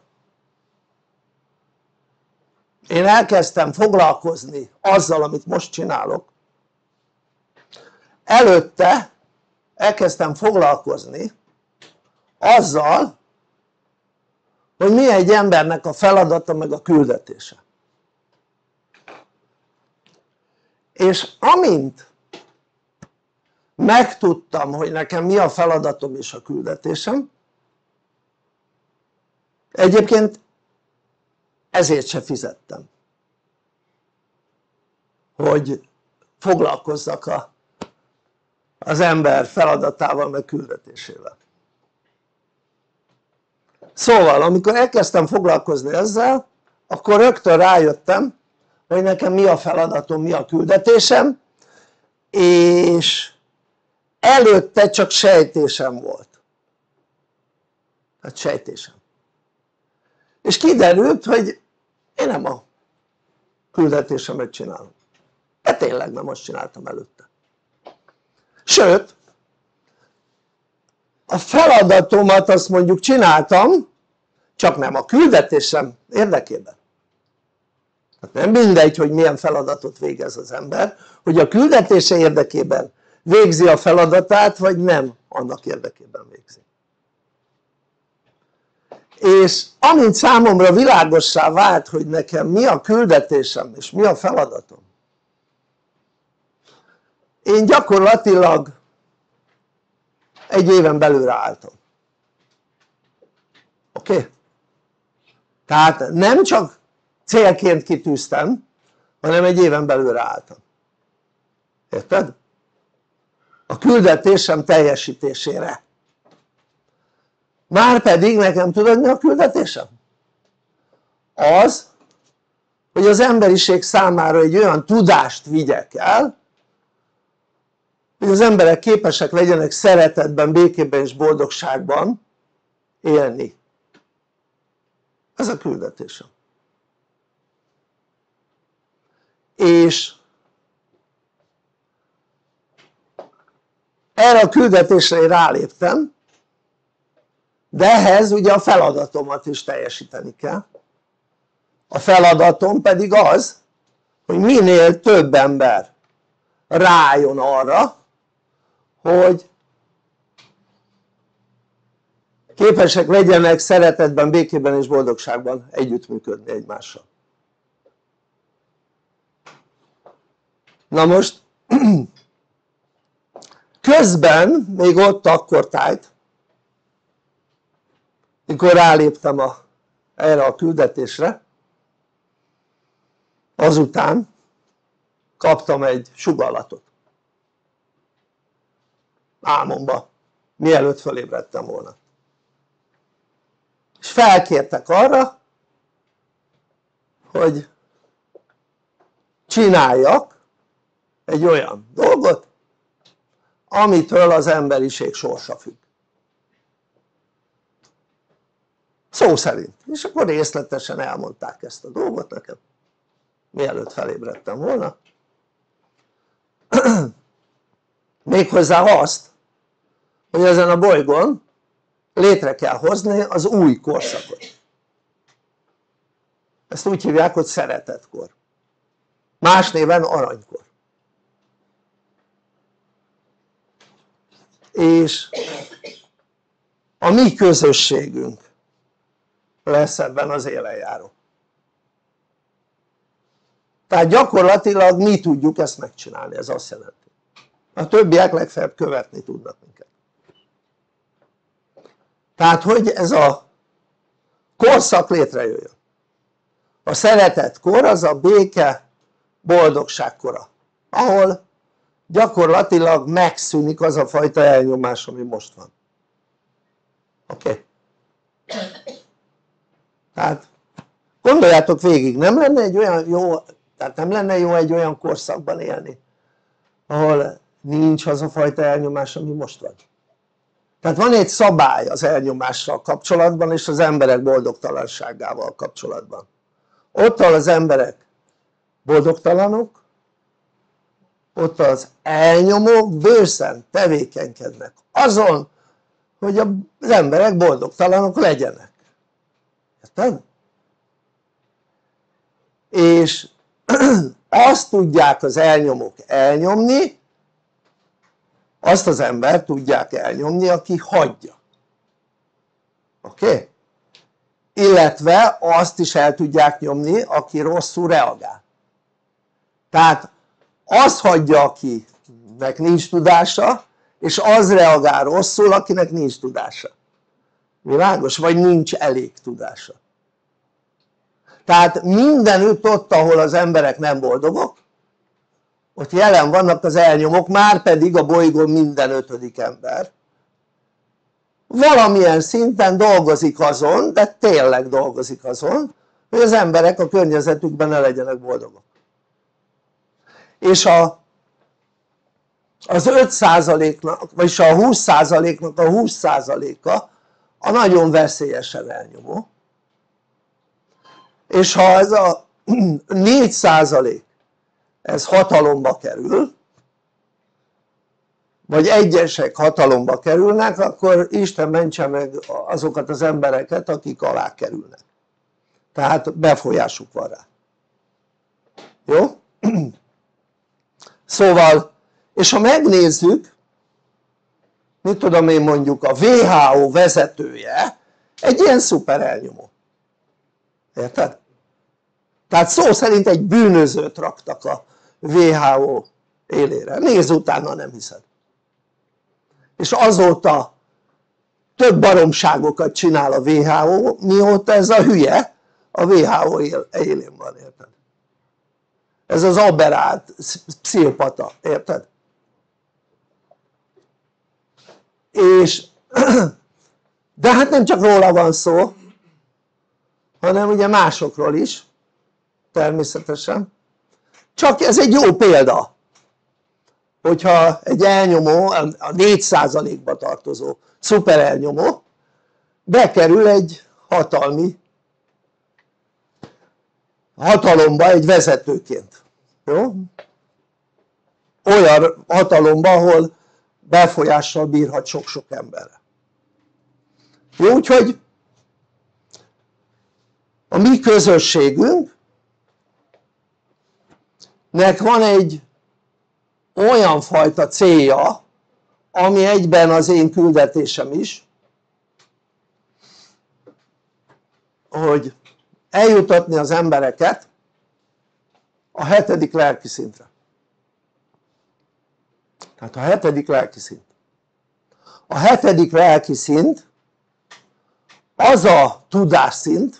én elkezdtem foglalkozni azzal, amit most csinálok, előtte elkezdtem foglalkozni azzal, hogy mi egy embernek a feladata meg a küldetése. És amint megtudtam, hogy nekem mi a feladatom és a küldetésem, egyébként ezért se fizettem, hogy foglalkozzak a, az ember feladatával meg küldetésével. Szóval amikor elkezdtem foglalkozni ezzel, akkor rögtön rájöttem, hogy nekem mi a feladatom, mi a küldetésem, és előtte csak sejtésem volt. Hát sejtésem. És kiderült, hogy én nem a küldetésemet csinálom. De tényleg nem azt csináltam előtte. Sőt, a feladatomat azt mondjuk csináltam, csak nem a küldetésem érdekében. Hát nem mindegy, hogy milyen feladatot végez az ember, hogy a küldetése érdekében végzi a feladatát, vagy nem annak érdekében végzi. és amint számomra világossá vált hogy nekem mi a küldetésem és mi a feladatom, én gyakorlatilag egy éven belül ráálltam. Oké? Okay? Tehát nem csak célként kitűztem, hanem egy éven belül ráálltam. Érted? A küldetésem teljesítésére. Márpedig nekem tudod mi a küldetésem? Az, hogy az emberiség számára egy olyan tudást vigyek el, hogy az emberek képesek legyenek szeretetben, békében és boldogságban élni. Ez a küldetésem. És erre a küldetésre én ráléptem, de ehhez ugye a feladatomat is teljesíteni kell. A feladatom pedig az, hogy minél több ember rájön arra, hogy képesek legyenek szeretetben, békében és boldogságban együttműködni egymással. Na most közben még ott akkor tájt, mikor ráléptem a, erre a küldetésre, azután kaptam egy sugallatot álmomba, mielőtt fölébredtem volna, és felkértek arra hogy csináljak egy olyan dolgot amitől az emberiség sorsa függ, szó szerint. És akkor részletesen elmondták ezt a dolgot nekem mielőtt felébredtem volna, méghozzá azt, hogy ezen a bolygón létre kell hozni az új korszakot. Ezt úgy hívják, hogy szeretetkor, más néven aranykor. És a mi közösségünk lesz ebben az élenjáró. Tehát gyakorlatilag mi tudjuk ezt megcsinálni, ez azt jelenti. A többiek legfeljebb követni tudnak minket. Tehát hogy ez a korszak létrejöjjön. A szeretetkor az a béke, boldogság kora, ahol gyakorlatilag megszűnik az a fajta elnyomás ami most van. Oké? Okay? Tehát gondoljátok végig, nem lenne egy olyan jó, tehát nem lenne jó egy olyan korszakban élni ahol nincs az a fajta elnyomás ami most van. Tehát van egy szabály az elnyomással kapcsolatban és az emberek boldogtalanságával kapcsolatban. Ott az emberek boldogtalanok, ott az elnyomók bőszen tevékenykednek azon hogy az emberek boldogtalanok legyenek. Érted? És azt tudják az elnyomók elnyomni, azt az embert tudják elnyomni aki hagyja. Oké? Okay? Illetve azt is el tudják nyomni aki rosszul reagál. Tehát azt hagyja akinek nincs tudása, és az reagál rosszul akinek nincs tudása. Világos? Vagy nincs elég tudása. Tehát mindenütt ott ahol az emberek nem boldogok, ott jelen vannak az elnyomók, már pedig a bolygón minden ötödik ember valamilyen szinten dolgozik azon, de tényleg dolgozik azon, hogy az emberek a környezetükben ne legyenek boldogok. És a, az öt százaléknak, vagyis a húsz százaléknak a húsz százaléka a nagyon veszélyesen elnyomó, és ha ez a négy százalék ez hatalomba kerül, vagy egyesek hatalomba kerülnek, akkor Isten mentse meg azokat az embereket akik alá kerülnek, tehát befolyásuk van rá. Jó? Szóval, és ha megnézzük, mit tudom én mondjuk a vé há ó vezetője egy ilyen szuper elnyomó, érted? Tehát szó szerint egy bűnözőt raktak a vé há o élére, nézz utána, nem hiszed. És azóta több baromságokat csinál a vé há o, mióta ez a hülye a vé há o élén van, érted? Ez az aberrált pszichopata, érted? És de hát nem csak róla van szó, hanem ugye másokról is, természetesen, csak ez egy jó példa, hogyha egy elnyomó, a négy százalékba tartozó szuper elnyomó bekerül egy hatalmi hatalomba egy vezetőként, jó? Olyan hatalomba, ahol befolyással bírhat sok-sok emberre. Jó, úgyhogy a mi közösségünknek van egy olyan fajta célja, ami egyben az én küldetésem is, hogy eljutatni az embereket a hetedik lelki szintre. Tehát a hetedik lelki szint. A hetedik lelki szint az a tudásszint,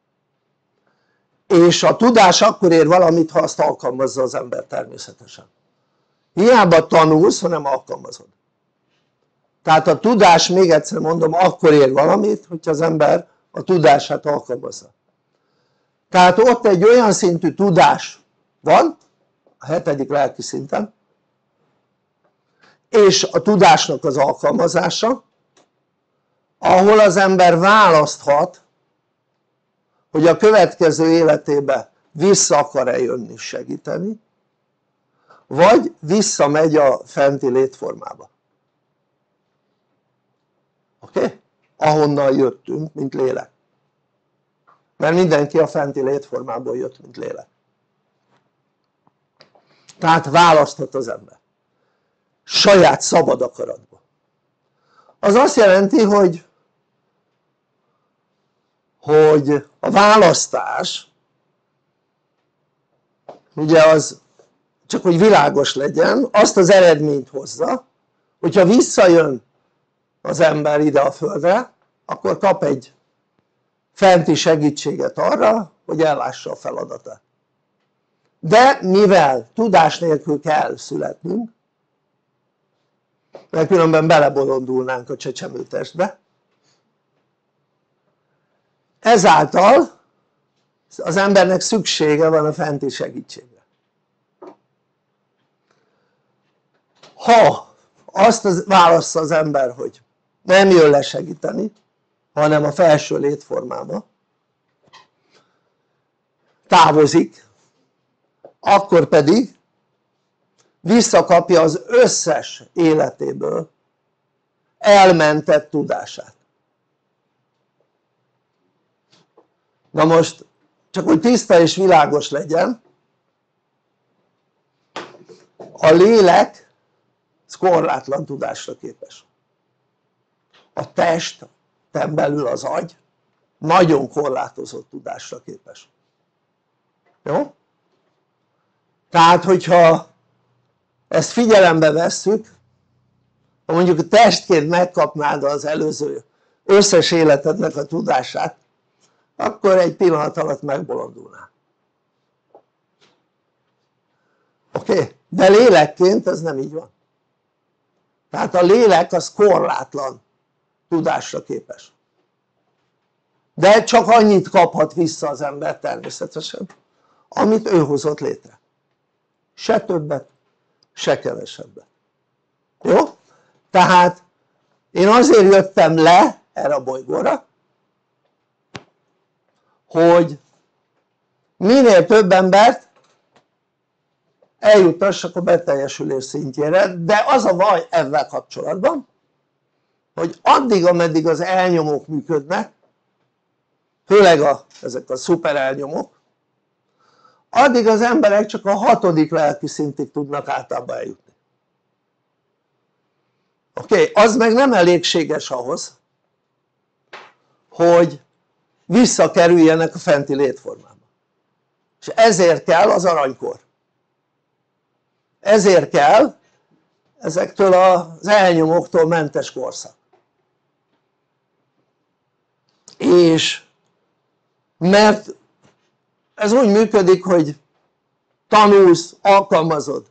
és a tudás akkor ér valamit, ha azt alkalmazza az ember, természetesen. Hiába tanulsz, hanem alkalmazod. Tehát a tudás, még egyszer mondom, akkor ér valamit, hogyha az ember a tudását alkalmazza. Tehát ott egy olyan szintű tudás van a hetedik lelki szinten, és a tudásnak az alkalmazása, ahol az ember választhat, hogy a következő életébe vissza akar-e jönni segíteni, vagy visszamegy a fenti létformába. Oké? Okay? Ahonnan jöttünk, mint lélek. Mert mindenki a fenti létformából jött, mint lélek. Tehát választhat az ember. Saját szabad akaratból. Az azt jelenti, hogy hogy a választás, ugye az, csak hogy világos legyen, azt az eredményt hozza, hogyha visszajön az ember ide a földre, akkor kap egy fenti segítséget arra, hogy ellássa a feladatát. De mivel tudás nélkül kell születnünk, mert különben belebolondulnánk a csecsemőtestbe, ezáltal az embernek szüksége van a fenti segítségre. Ha azt válassza az ember, hogy nem jön le segíteni, hanem a felső létformába távozik, akkor pedig visszakapja az összes életéből elmentett tudását. Na most, csak hogy tiszta és világos legyen, a lélek korlátlan tudásra képes. A testen belül az agy nagyon korlátozott tudásra képes. Jó? Tehát, hogyha ezt figyelembe vesszük, ha mondjuk a testként megkapnád az előző összes életednek a tudását, akkor egy pillanat alatt megbolondulnál. Oké? Okay? De lélekként ez nem így van. Tehát a lélek az korlátlan tudásra képes. De csak annyit kaphat vissza az ember természetesen, amit ő hozott létre. Se többet, se kevesebbet. Jó? Tehát én azért jöttem le erre a bolygóra, hogy minél több embert eljutassak a beteljesülés szintjére, de az a baj ezzel kapcsolatban, hogy addig, ameddig az elnyomók működnek, főleg a, ezek a szuper elnyomók, addig az emberek csak a hatodik lelki szintig tudnak általában eljutni. Oké? Okay? Az meg nem elégséges ahhoz, hogy visszakerüljenek a fenti létformába, és ezért kell az aranykor, ezért kell ezektől az elnyomóktól mentes korszak. És mert ez úgy működik, hogy tanulsz, alkalmazod,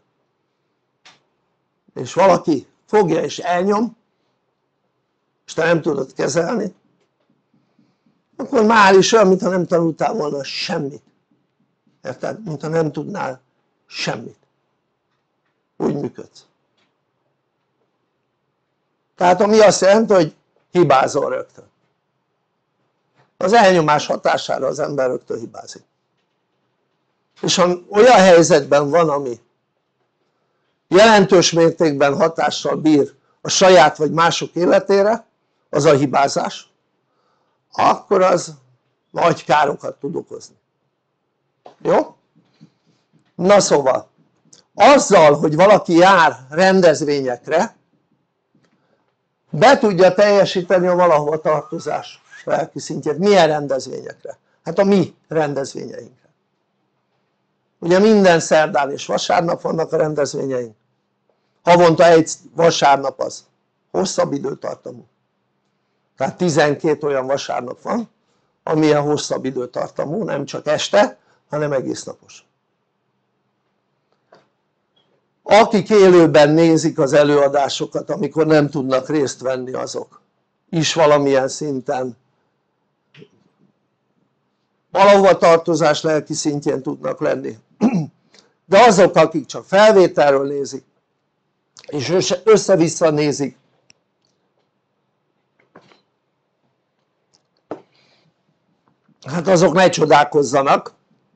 és valaki fogja és elnyom, és te nem tudod kezelni, akkor már is olyan, mintha nem tanultál volna semmit, érted? Mintha nem tudnál semmit, úgy működsz. Tehát ami azt jelenti, hogy hibázol rögtön, az elnyomás hatására az ember rögtön hibázik, és ha olyan helyzetben van, ami jelentős mértékben hatással bír a saját vagy mások életére, az a hibázás, akkor az nagy károkat tud okozni. Jó? Na szóval azzal, hogy valaki jár rendezvényekre, be tudja teljesíteni a valahova tartozás lelki szintjét. Milyen rendezvényekre? Hát a mi rendezvényeinkre. Ugye minden szerdán és vasárnap vannak a rendezvényeink, havonta egy vasárnap az hosszabb időtartamú, tehát tizenkét olyan vasárnap van amilyen hosszabb időtartamú, nem csak este, hanem egész napos. Akik élőben nézik az előadásokat, amikor nem tudnak részt venni, azok is valamilyen szinten valahova tartozás lelki szintjén tudnak lenni, de azok, akik csak felvételről nézik és össze-vissza nézik, hát azok ne csodálkozzanak,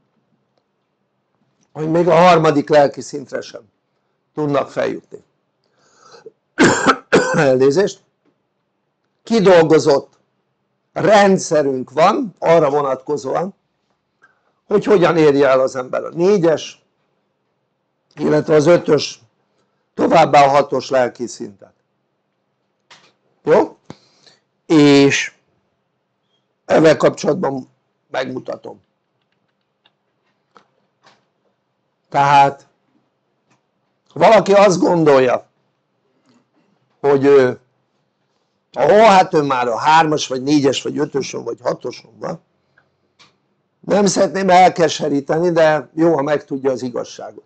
hogy még a harmadik lelki szintre sem tudnak feljutni. Elnézést. Kidolgozott rendszerünk van arra vonatkozóan, hogy hogyan érje el az ember a négyes, illetve az ötös, továbbá a hatos lelki szintet. Jó? És ezzel kapcsolatban megmutatom. Tehát valaki azt gondolja, hogy ő, ó, hát ő már a hármas, vagy négyes, vagy ötösön, vagy hatoson van, nem szeretném elkeseríteni, de jó, ha megtudja az igazságot.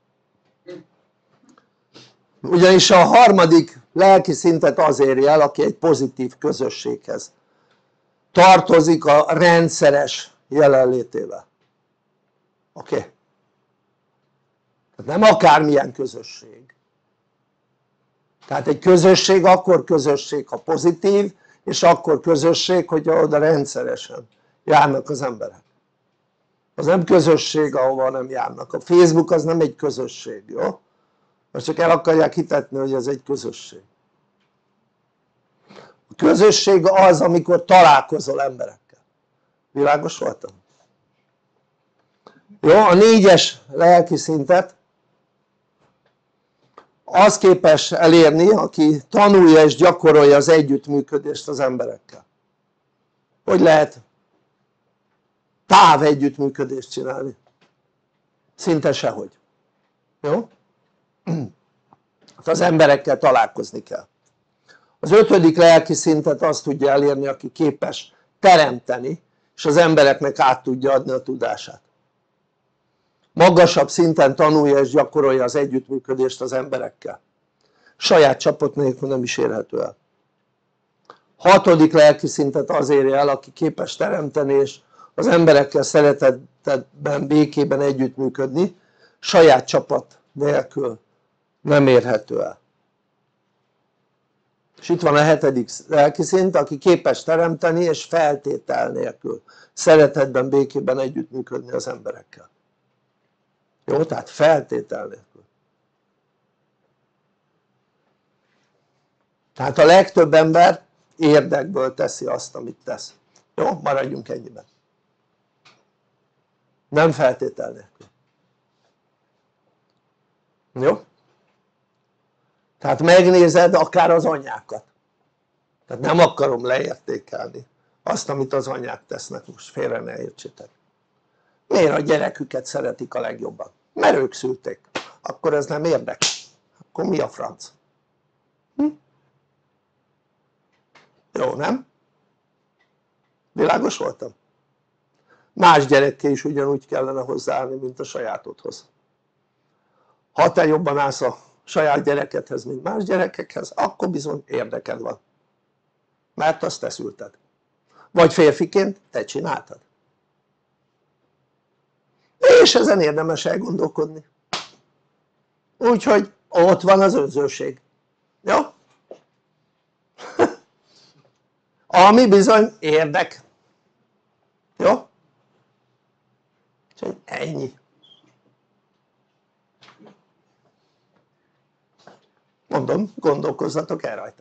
Ugyanis a harmadik lelki szintet az éri el, aki egy pozitív közösséghez tartozik a rendszeres jelenlétével. Oké? Okay? Nem akármilyen közösség. Tehát egy közösség akkor közösség, ha pozitív, és akkor közösség, hogy oda rendszeresen járnak az emberek. Az nem közösség, ahova nem járnak. A Facebook az nem egy közösség, jó? Most csak el akarják hitetni, hogy ez egy közösség. A közösség az, amikor találkozol emberekkel. Világos voltam? Jó, a négyes lelki szintet az képes elérni, aki tanulja és gyakorolja az együttműködést az emberekkel. Hogy lehet táv együttműködést csinálni? Szinte sehogy. Jó? Hát az emberekkel találkozni kell. Az ötödik lelki szintet azt tudja elérni, aki képes teremteni, és az embereknek át tudja adni a tudását. Magasabb szinten tanulja és gyakorolja az együttműködést az emberekkel. Saját csapat nélkül nem is érhető el. Hatodik lelki szintet az érje el, aki képes teremteni és az emberekkel szeretetben, békében együttműködni, saját csapat nélkül nem érhető el. És itt van a hetedik lelki szint, aki képes teremteni és feltétel nélkül szeretetben, békében együttműködni az emberekkel. Jó? Tehát feltétel nélkül. Tehát a legtöbb ember érdekből teszi azt, amit tesz. Jó? Maradjunk ennyiben. Nem feltétel nélkül. Jó? Tehát megnézed akár az anyákat. Tehát nem akarom leértékelni azt, amit az anyák tesznek, most félre ne értsétek. Miért a gyereküket szeretik a legjobban? Mert ők szülték, akkor ez nem érdekel, akkor mi a franc? Hm? Jó, nem? Világos voltam? Más gyerekkel is ugyanúgy kellene hozzáállni, mint a sajátodhoz. Ha te jobban állsz a saját gyerekedhez, mint más gyerekekhez, akkor bizony érdeked van, mert azt te szülted, vagy férfiként te csináltad, és ezen érdemes elgondolkodni. Úgyhogy ott van az önzőség, jó? Ami bizony érdek, jó? Úgyhogy ennyi. Mondom, gondolkozzatok el rajta,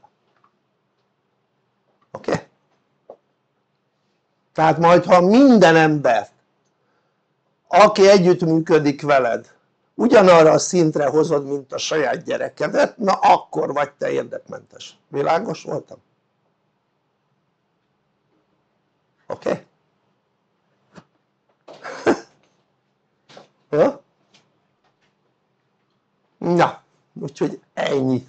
oké? Okay? Tehát majd ha minden embert, aki együttműködik veled, ugyanarra a szintre hozod, mint a saját gyerekedet, na akkor vagy te érdekmentes. Világos voltam? Oké? Okay? Jó? Na, úgyhogy ennyi.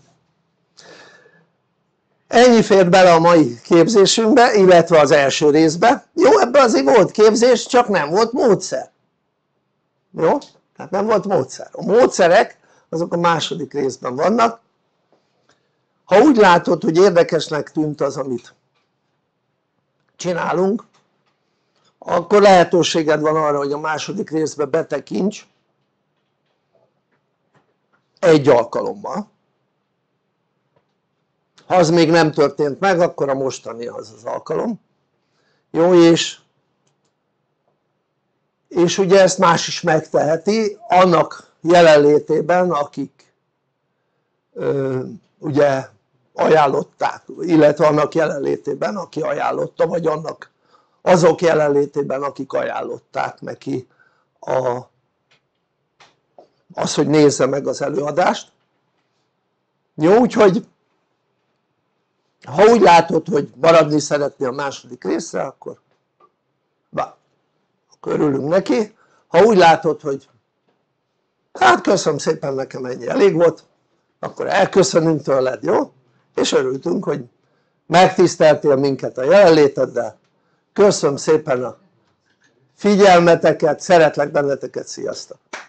Ennyi fér bele a mai képzésünkbe, illetve az első részbe. Jó, ebben azért volt képzés, csak nem volt módszer. Jó? Tehát nem volt módszer. A módszerek azok a második részben vannak. Ha úgy látod, hogy érdekesnek tűnt az, amit csinálunk, akkor lehetőséged van arra, hogy a második részbe betekints egy alkalommal. Ha az még nem történt meg, akkor a mostani az az alkalom. Jó, és és ugye ezt más is megteheti annak jelenlétében, akik ö, ugye ajánlották, illetve annak jelenlétében, aki ajánlotta, vagy annak azok jelenlétében, akik ajánlották neki a, az, hogy nézze meg az előadást. Jó, úgyhogy ha úgy látod, hogy maradni szeretnél a második részre, akkor, bá, akkor örülünk neki. Ha úgy látod, hogy hát köszönöm szépen, nekem ennyi elég volt, akkor elköszönünk tőled, jó? És örültünk, hogy megtiszteltél minket a jelenléteddel. Köszönöm szépen a figyelmeteket, szeretlek benneteket, sziasztok!